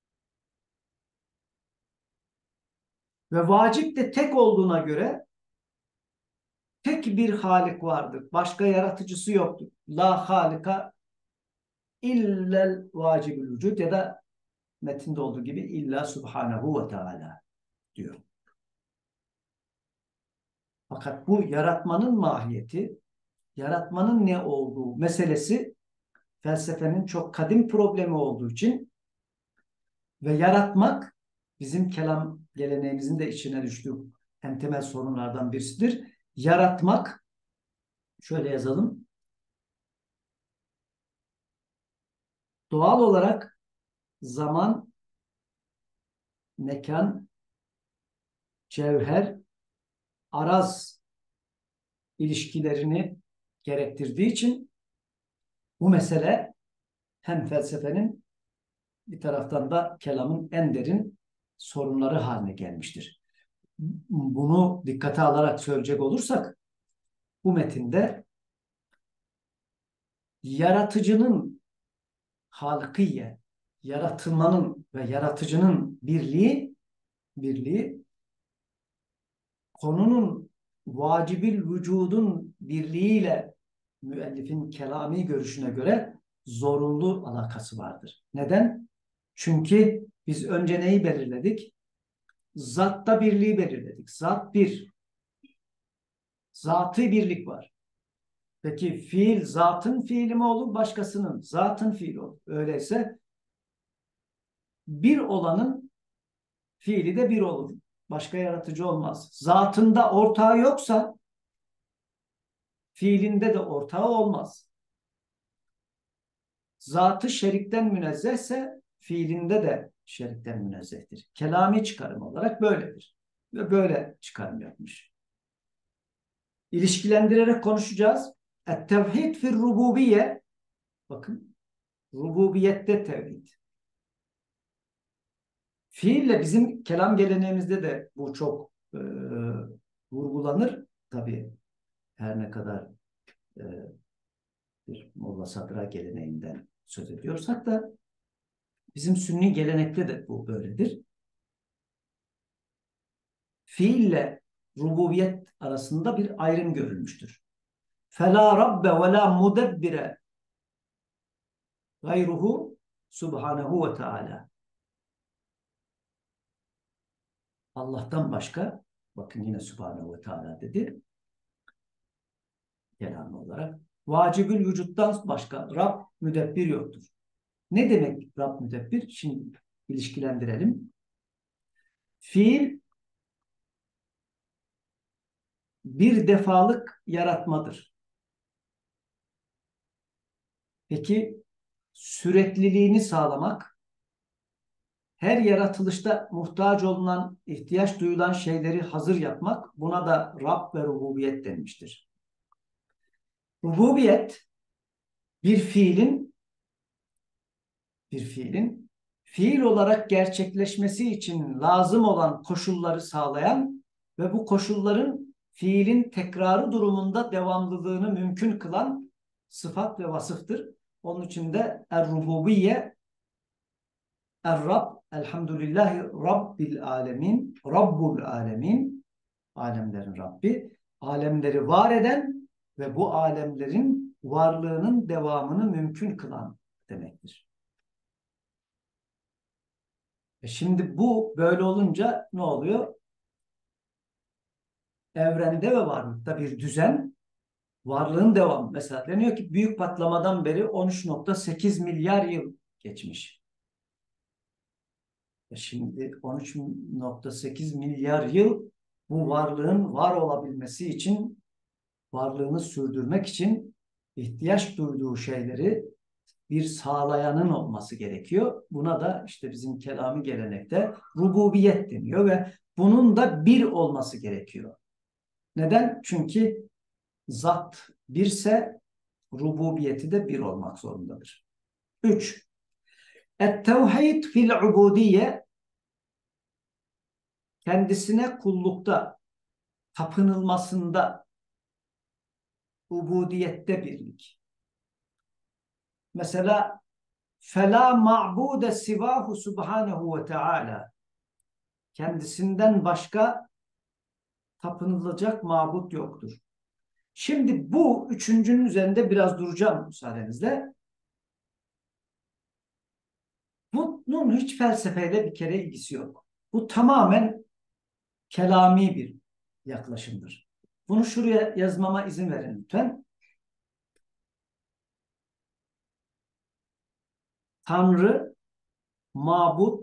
Ve vacip de tek olduğuna göre tek bir halik vardır. Başka yaratıcısı yoktur. La halika illel vacibül vücud ya da metinde olduğu gibi illa subhanahu ve teala diyor. Fakat bu yaratmanın mahiyeti yaratmanın ne olduğu meselesi felsefenin çok kadim problemi olduğu için ve yaratmak bizim kelam geleneğimizin de içine düştüğü en temel sorunlardan birisidir. Yaratmak, şöyle yazalım, doğal olarak zaman, mekan, cevher, araz ilişkilerini gerektirdiği için bu mesele hem felsefenin bir taraftan da kelamın en derin sorunları haline gelmiştir. Bunu dikkate alarak söyleyecek olursak bu metinde yaratıcının halkıye, yaratılmanın ve yaratıcının birliği konunun vacibil vücudun birliğiyle müellifin kelami görüşüne göre zorunlu alakası vardır. Neden? Çünkü biz önce neyi belirledik? Zatta birliği belirledik. Zat bir. Zatı birlik var. Peki fiil zatın fiili mi olur, başkasının? Zatın fiili olur. Öyleyse bir olanın fiili de bir olur. Başka yaratıcı olmaz. Zatında ortağı yoksa fiilinde de ortağı olmaz. Zatı şerikten münezzehse fiilinde de şerikten münezzehtir. Kelami çıkarım olarak böyledir. Ve böyle çıkarım yapmış. İlişkilendirerek konuşacağız. Et-tevhid fir rububiyye. Bakın, rububiyette tevhid. Fiille bizim kelam geleneğimizde de bu çok vurgulanır. Tabii her ne kadar e, bir Molla Sadra geleneğinden söz ediyorsak da bizim Sünni gelenekte de bu böyledir. Fiille rububiyet arasında bir ayrım görülmüştür. فَلَا رَبَّ وَلَا مُدَبِّرَ gayruhu subhanehu ve teala. Allah'tan başka, bakın yine subhanehu ve teala dedi, kelamı olarak, vacibül vücuttan başka Rab müdebbir yoktur. Ne demek Rab müdebbir? Şimdi ilişkilendirelim. Fiil bir defalık yaratmadır. Peki sürekliliğini sağlamak, her yaratılışta muhtaç olunan, ihtiyaç duyulan şeyleri hazır yapmak, buna da Rab ve rububiyet denmiştir. Rububiyet bir fiilin fiil olarak gerçekleşmesi için lazım olan koşulları sağlayan ve bu koşulların fiilin tekrarı durumunda devamlılığını mümkün kılan sıfat ve vasıftır. Onun için de er-rububiyye, er-Rab, elhamdülillahi Rabbil alemin, Rabbul alemin, alemlerin Rabbi, alemleri var eden ve bu alemlerin varlığının devamını mümkün kılan demektir. Şimdi bu böyle olunca ne oluyor? Evrende ve varlıkta bir düzen, varlığın devamı. Mesela deniyor ki büyük patlamadan beri 13,8 milyar yıl geçmiş. Şimdi 13,8 milyar yıl bu varlığın var olabilmesi için, varlığını sürdürmek için ihtiyaç duyduğu şeyleri bir sağlayanın olması gerekiyor. Buna da işte bizim kelami gelenekte rububiyet deniyor ve bunun da bir olması gerekiyor. Neden? Çünkü zat birse rububiyeti de bir olmak zorundadır. 3. Et-tevhid fil-ubudiyye, kendisine kullukta, tapınılmasında, ubudiyette birlik. Mesela فَلَا مَعْبُودَ سِوَاهُ سُبْحَانَهُ وَتَعَالَى, kendisinden başka tapınılacak mabut yoktur. Şimdi bu üçüncünün üzerinde biraz duracağım müsaadenizle. Bunun hiç felsefeyle bir kere ilgisi yok. Bu tamamen kelami bir yaklaşımdır. Bunu şuraya yazmama izin verin lütfen. Tanrı, mabut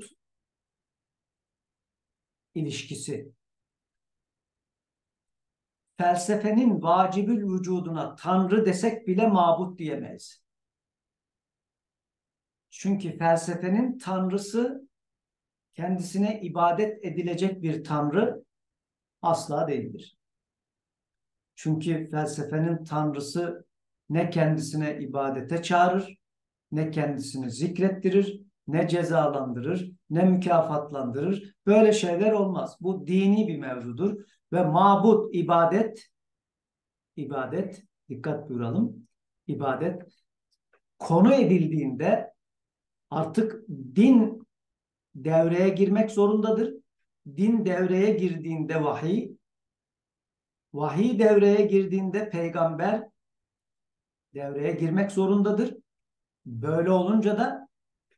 ilişkisi. Felsefenin vacibül vücuduna Tanrı desek bile mabut diyemeyiz. Çünkü felsefenin Tanrısı kendisine ibadet edilecek bir Tanrı asla değildir. Çünkü felsefenin Tanrısı ne kendisine ibadete çağırır, ne kendisini zikrettirir, ne cezalandırır, ne mükafatlandırır. Böyle şeyler olmaz. Bu dini bir mevzudur. Ve mabut, ibadet, dikkat buyuralım, ibadet konu edildiğinde artık din devreye girmek zorundadır. Din devreye girdiğinde vahiy devreye girdiğinde peygamber devreye girmek zorundadır. Böyle olunca da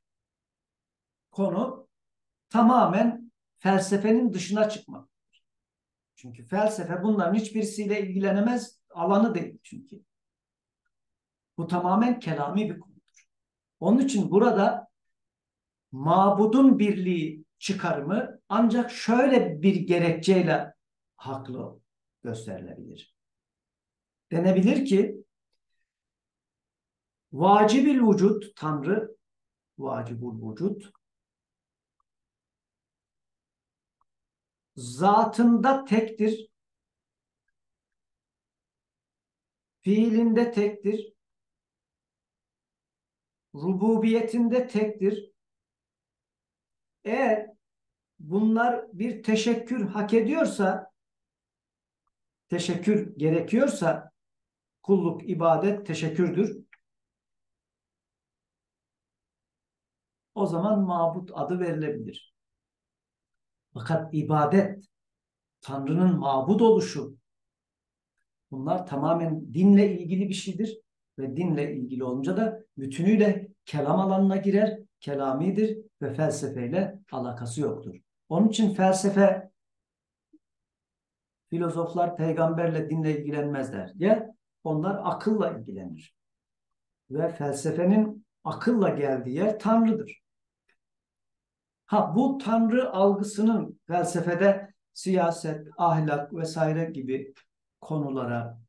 konu tamamen felsefenin dışına çıkmak. Çünkü felsefe bunların hiçbirisiyle ilgilenemez, alanı değil çünkü. Bu tamamen kelami bir konudur. Onun için burada mabudun birliği çıkarımı ancak şöyle bir gerekçeyle haklı gösterilebilir. Denebilir ki vacibül vücut, Tanrı, vacibül vücut, zatında tektir, fiilinde tektir, rububiyetinde tektir. Eğer bunlar bir teşekkür hak ediyorsa, teşekkür gerekiyorsa, kulluk, ibadet teşekkürdür. O zaman mabut adı verilebilir. Fakat ibadet, Tanrı'nın mabut oluşu, bunlar tamamen dinle ilgili bir şeydir. Ve dinle ilgili olunca da bütünüyle kelam alanına girer, kelamidir ve felsefeyle alakası yoktur. Onun için felsefe, filozoflar peygamberle, dinle ilgilenmezler. Ya onlar akılla ilgilenir. Ve felsefenin akılla geldiği yer Tanrı'dır. Ha, bu Tanrı algısının felsefede siyaset, ahlak vesaire gibi konulara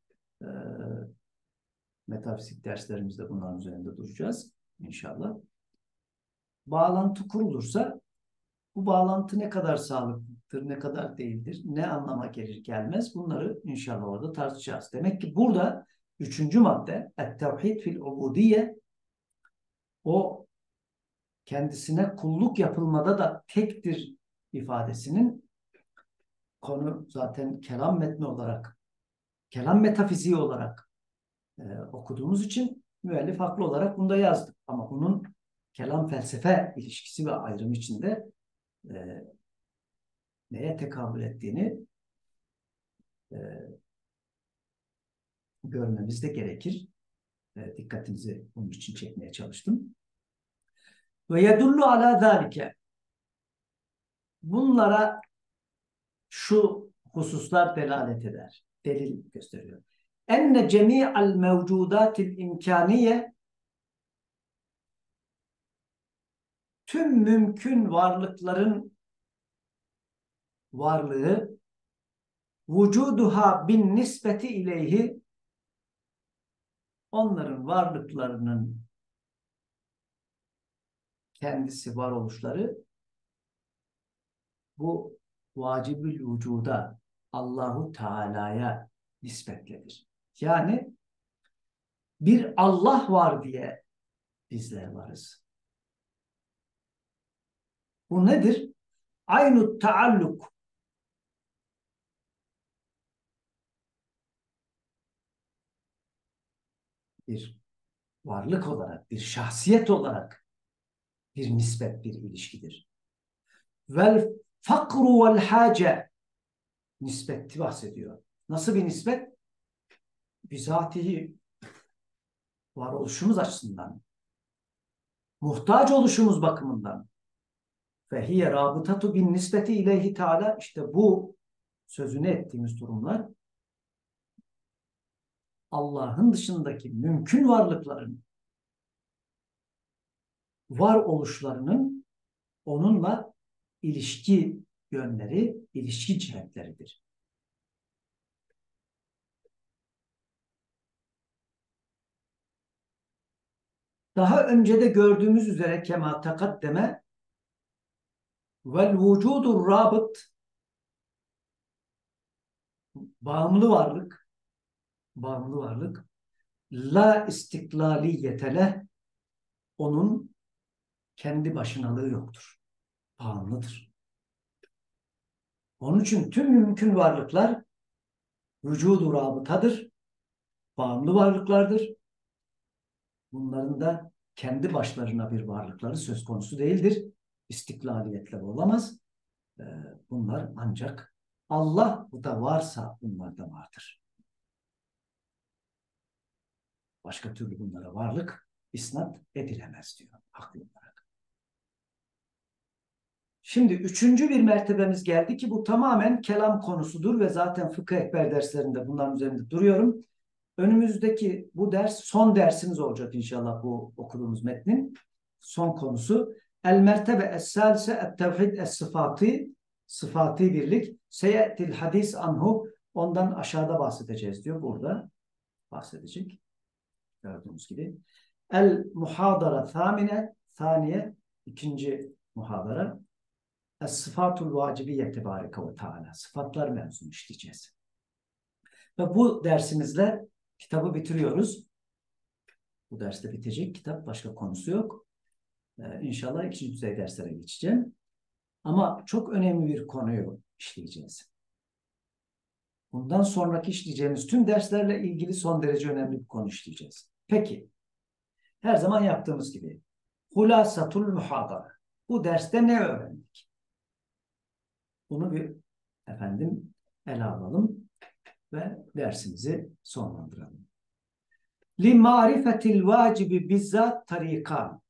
metafizik derslerimizde bunların üzerinde duracağız inşallah. Bağlantı kurulursa bu bağlantı ne kadar sağlıklıdır, ne kadar değildir, ne anlama gelir gelmez bunları inşallah orada tartışacağız. Demek ki burada üçüncü madde et-tevhid fil ubudiyye, o kendisine kulluk yapılmada da tektir ifadesinin konu zaten kelam metni olarak, kelam metafiziği olarak okuduğumuz için müellif haklı olarak bunu da yazdık. Ama bunun kelam felsefe ilişkisi ve ayrımı içinde e, neye tekabül ettiğini görmemiz de gerekir. Dikkatinizi bunun için çekmeye çalıştım. Ve yedullu ala zalike, bunlara şu hususlar delalet eder. Delil gösteriyor. Enne cemi'al mevcudatil imkaniye, tüm mümkün varlıkların varlığı, vücuduha bin nispeti ileyhi, onların varlıklarının kendisi, varoluşları bu vacibül vücuda, Allahu Teala'ya nispetledir. Yani bir Allah var diye bizler varız. Bu nedir? Aynut taalluk. Bir varlık olarak, bir şahsiyet olarak bir nispet, bir ilişkidir. Vel fakru vel hace, nispeti bahsediyor. Nasıl bir nispet? Bizatihi, varoluşumuz açısından, muhtaç oluşumuz bakımından. Ve hiye rabıtatu bin nispeti ileyhi teala, işte bu sözünü ettiğimiz durumlar Allah'ın dışındaki mümkün varlıkların varoluşlarının onunla ilişki yönleri, ilişki cihetleridir. Daha önce de gördüğümüz üzere kema takaddeme vel vücudur rabıt, bağımlı varlık la istiklaliyetele, onun kendi başınalığı yoktur. Bağımlıdır. Onun için tüm mümkün varlıklar vücudu rabıtadır. Bağımlı varlıklardır. Bunların da kendi başlarına bir varlıkları söz konusu değildir. İstiklaliyetler olamaz. Bunlar ancak Allah bu da varsa bunlar da vardır. Başka türlü bunlara varlık isnat edilemez diyor haklı olarak. Şimdi üçüncü bir mertebemiz geldi ki bu tamamen kelam konusudur ve zaten fıkıh ekber derslerinde bunların üzerinde duruyorum. Önümüzdeki bu ders son dersimiz olacak inşallah, bu okuduğumuz metnin son konusu. El mertebe es-salise et-tevhid es-sıfatı, sıfatı birlik. Seyetil hadis anhu, ondan aşağıda bahsedeceğiz diyor. Burada bahsedecek. Gördüğünüz gibi. El muhadara thamine, thaniye, ikinci muhadara. Es-sıfatul vacibiye tebareke ve teala. Sıfatlar mevzunu işleyeceğiz. Ve bu dersimizle kitabı bitiriyoruz. Bu derste bitecek kitap, başka konusu yok. İnşallah ikinci düzey derslere geçeceğim. Ama çok önemli bir konuyu işleyeceğiz. Bundan sonraki işleyeceğimiz tüm derslerle ilgili son derece önemli bir konu işleyeceğiz. Peki, her zaman yaptığımız gibi hulasatul muhadara. Bu derste ne öğrendik? Bunu bir ele alalım ve dersimizi sonlandıralım. Li marifetil vacibi bizzat tarikan.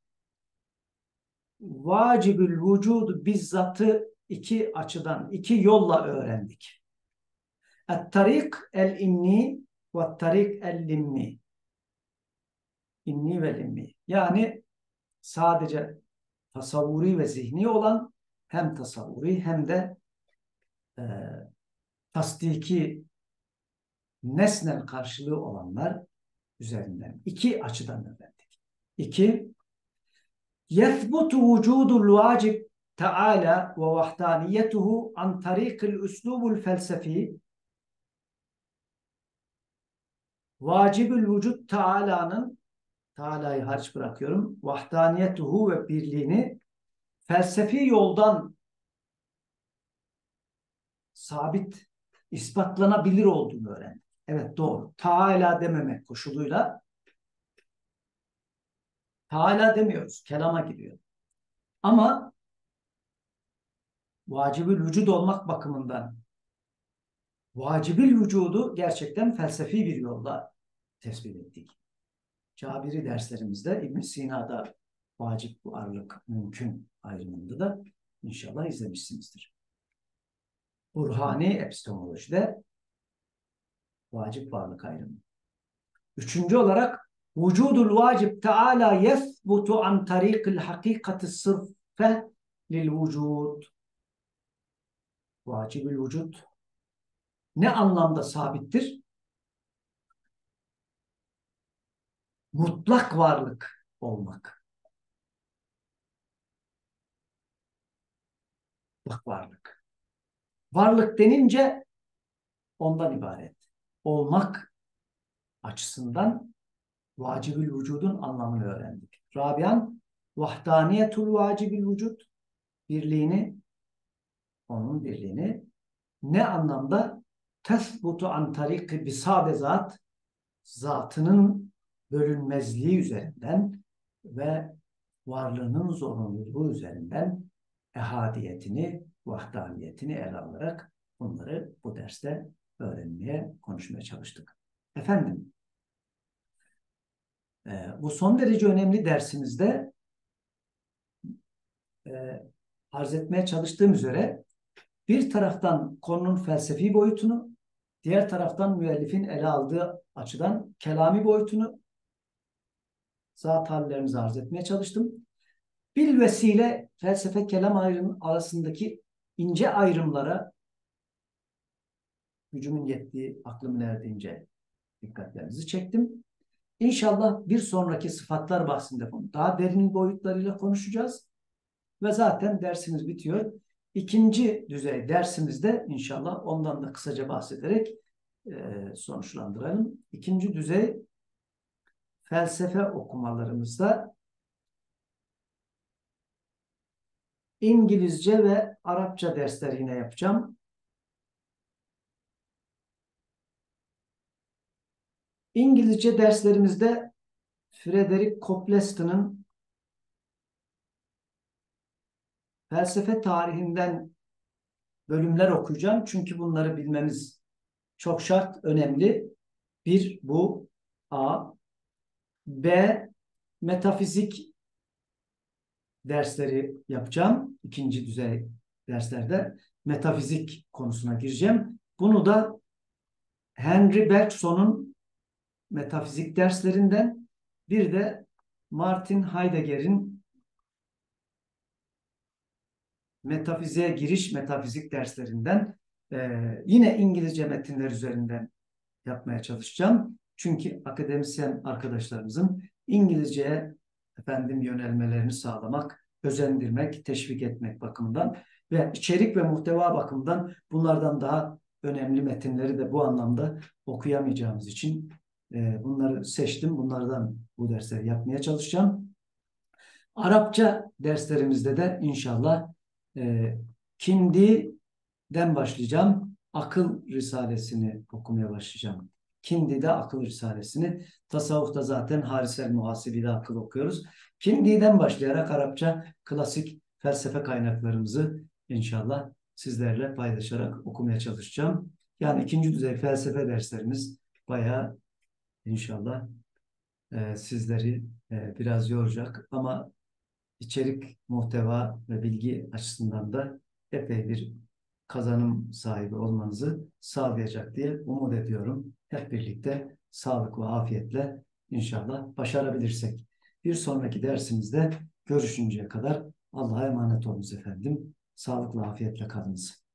Vacibül vücudu bizzatı iki açıdan, iki yolla öğrendik. Et-tarik el-inni ve tarik el-limmi. İnni ve limmi. Yani sadece tasavvuri ve zihni olan, hem tasavvuri hem de e, tasdiki nesnel karşılığı olanlar üzerinden iki açıdan öğrendik. İki, yethbutu vücudul vacib Teala ve vahdaniyetuhu an tarikil üslubul felsefi. Vacibül vücud Teala'yı hariç bırakıyorum. Vahdaniyetuhu ve birliğini felsefi yoldan sabit, ispatlanabilir olduğunu öğrendik. Evet, doğru. Teala dememek koşuluyla, Teala demiyoruz. Kelama giriyor. Ama vacibül vücud olmak bakımından vacibül vücudu gerçekten felsefi bir yolda tespit ettik. Cabiri derslerimizde İbn Sina'da vacip varlık mümkün ayrımında da inşallah izlemişsinizdir. Burhani epistemolojide vacip varlık ayrımı. Üçüncü olarak vücudul vacib Teala yethbutu an tarikil hakikati sırfe lil vücud. Vacibül vücud ne anlamda sabittir? Mutlak varlık olmak. Mutlak varlık. Varlık denince ondan ibaret. Olmak açısından vacibül vücudun anlamını öğrendik. Rabian, vahdaniyetul vacibül vücud, onun birliğini ne anlamda? Tesbutu an tariki bisade zat, zatının bölünmezliği üzerinden ve varlığının zorunluluğu üzerinden ehadiyetini, vahdaniyetini ele alarak bunları bu derste öğrenmeye, konuşmaya çalıştık. Efendim, bu son derece önemli dersimizde arz etmeye çalıştığım üzere bir taraftan konunun felsefi boyutunu, diğer taraftan müellifin ele aldığı açıdan kelami boyutunu, zat hallerimizi arz etmeye çalıştım. Bilvesile felsefe kelam arasındaki ince ayrımlara gücümün yettiği, aklımın erdiğince dikkatlerinizi çektim. İnşallah bir sonraki sıfatlar bahsinde daha derin boyutlarıyla konuşacağız. Ve zaten dersimiz bitiyor. İkinci düzey dersimizde inşallah ondan da kısaca bahsederek sonuçlandıralım. İkinci düzey felsefe okumalarımızda İngilizce ve Arapça dersler yine yapacağım. İngilizce derslerimizde Frederick Copleston'ın felsefe tarihinden bölümler okuyacağım. Çünkü bunları bilmemiz çok şart, önemli. Bir, bu A. B. Metafizik dersleri yapacağım. İkinci düzey derslerde metafizik konusuna gireceğim. Bunu da Henry Bergson'un metafizik derslerinden, bir de Martin Heidegger'in metafiziğe giriş metafizik derslerinden yine İngilizce metinler üzerinden yapmaya çalışacağım. Çünkü akademisyen arkadaşlarımızın İngilizceye yönelmelerini sağlamak, özendirmek, teşvik etmek bakımından ve içerik ve muhteva bakımından bunlardan daha önemli metinleri de bu anlamda okuyamayacağımız için bunları seçtim. Bunlardan bu dersleri yapmaya çalışacağım. Arapça derslerimizde de inşallah e, Kindi'den başlayacağım. Akıl Risalesini okumaya başlayacağım. Kindi'de Akıl Risalesini, tasavvufta zaten Harisel Muhasibi'de akıl okuyoruz. Kindi'den başlayarak Arapça klasik felsefe kaynaklarımızı inşallah sizlerle paylaşarak okumaya çalışacağım. Yani ikinci düzey felsefe derslerimiz bayağı inşallah sizleri biraz yoracak ama içerik, muhteva ve bilgi açısından da epey bir kazanım sahibi olmanızı sağlayacak diye umut ediyorum. Hep birlikte sağlık ve afiyetle inşallah başarabilirsek. Bir sonraki dersimizde görüşünceye kadar Allah'a emanet olunuz efendim. Sağlıkla, afiyetle kalınız.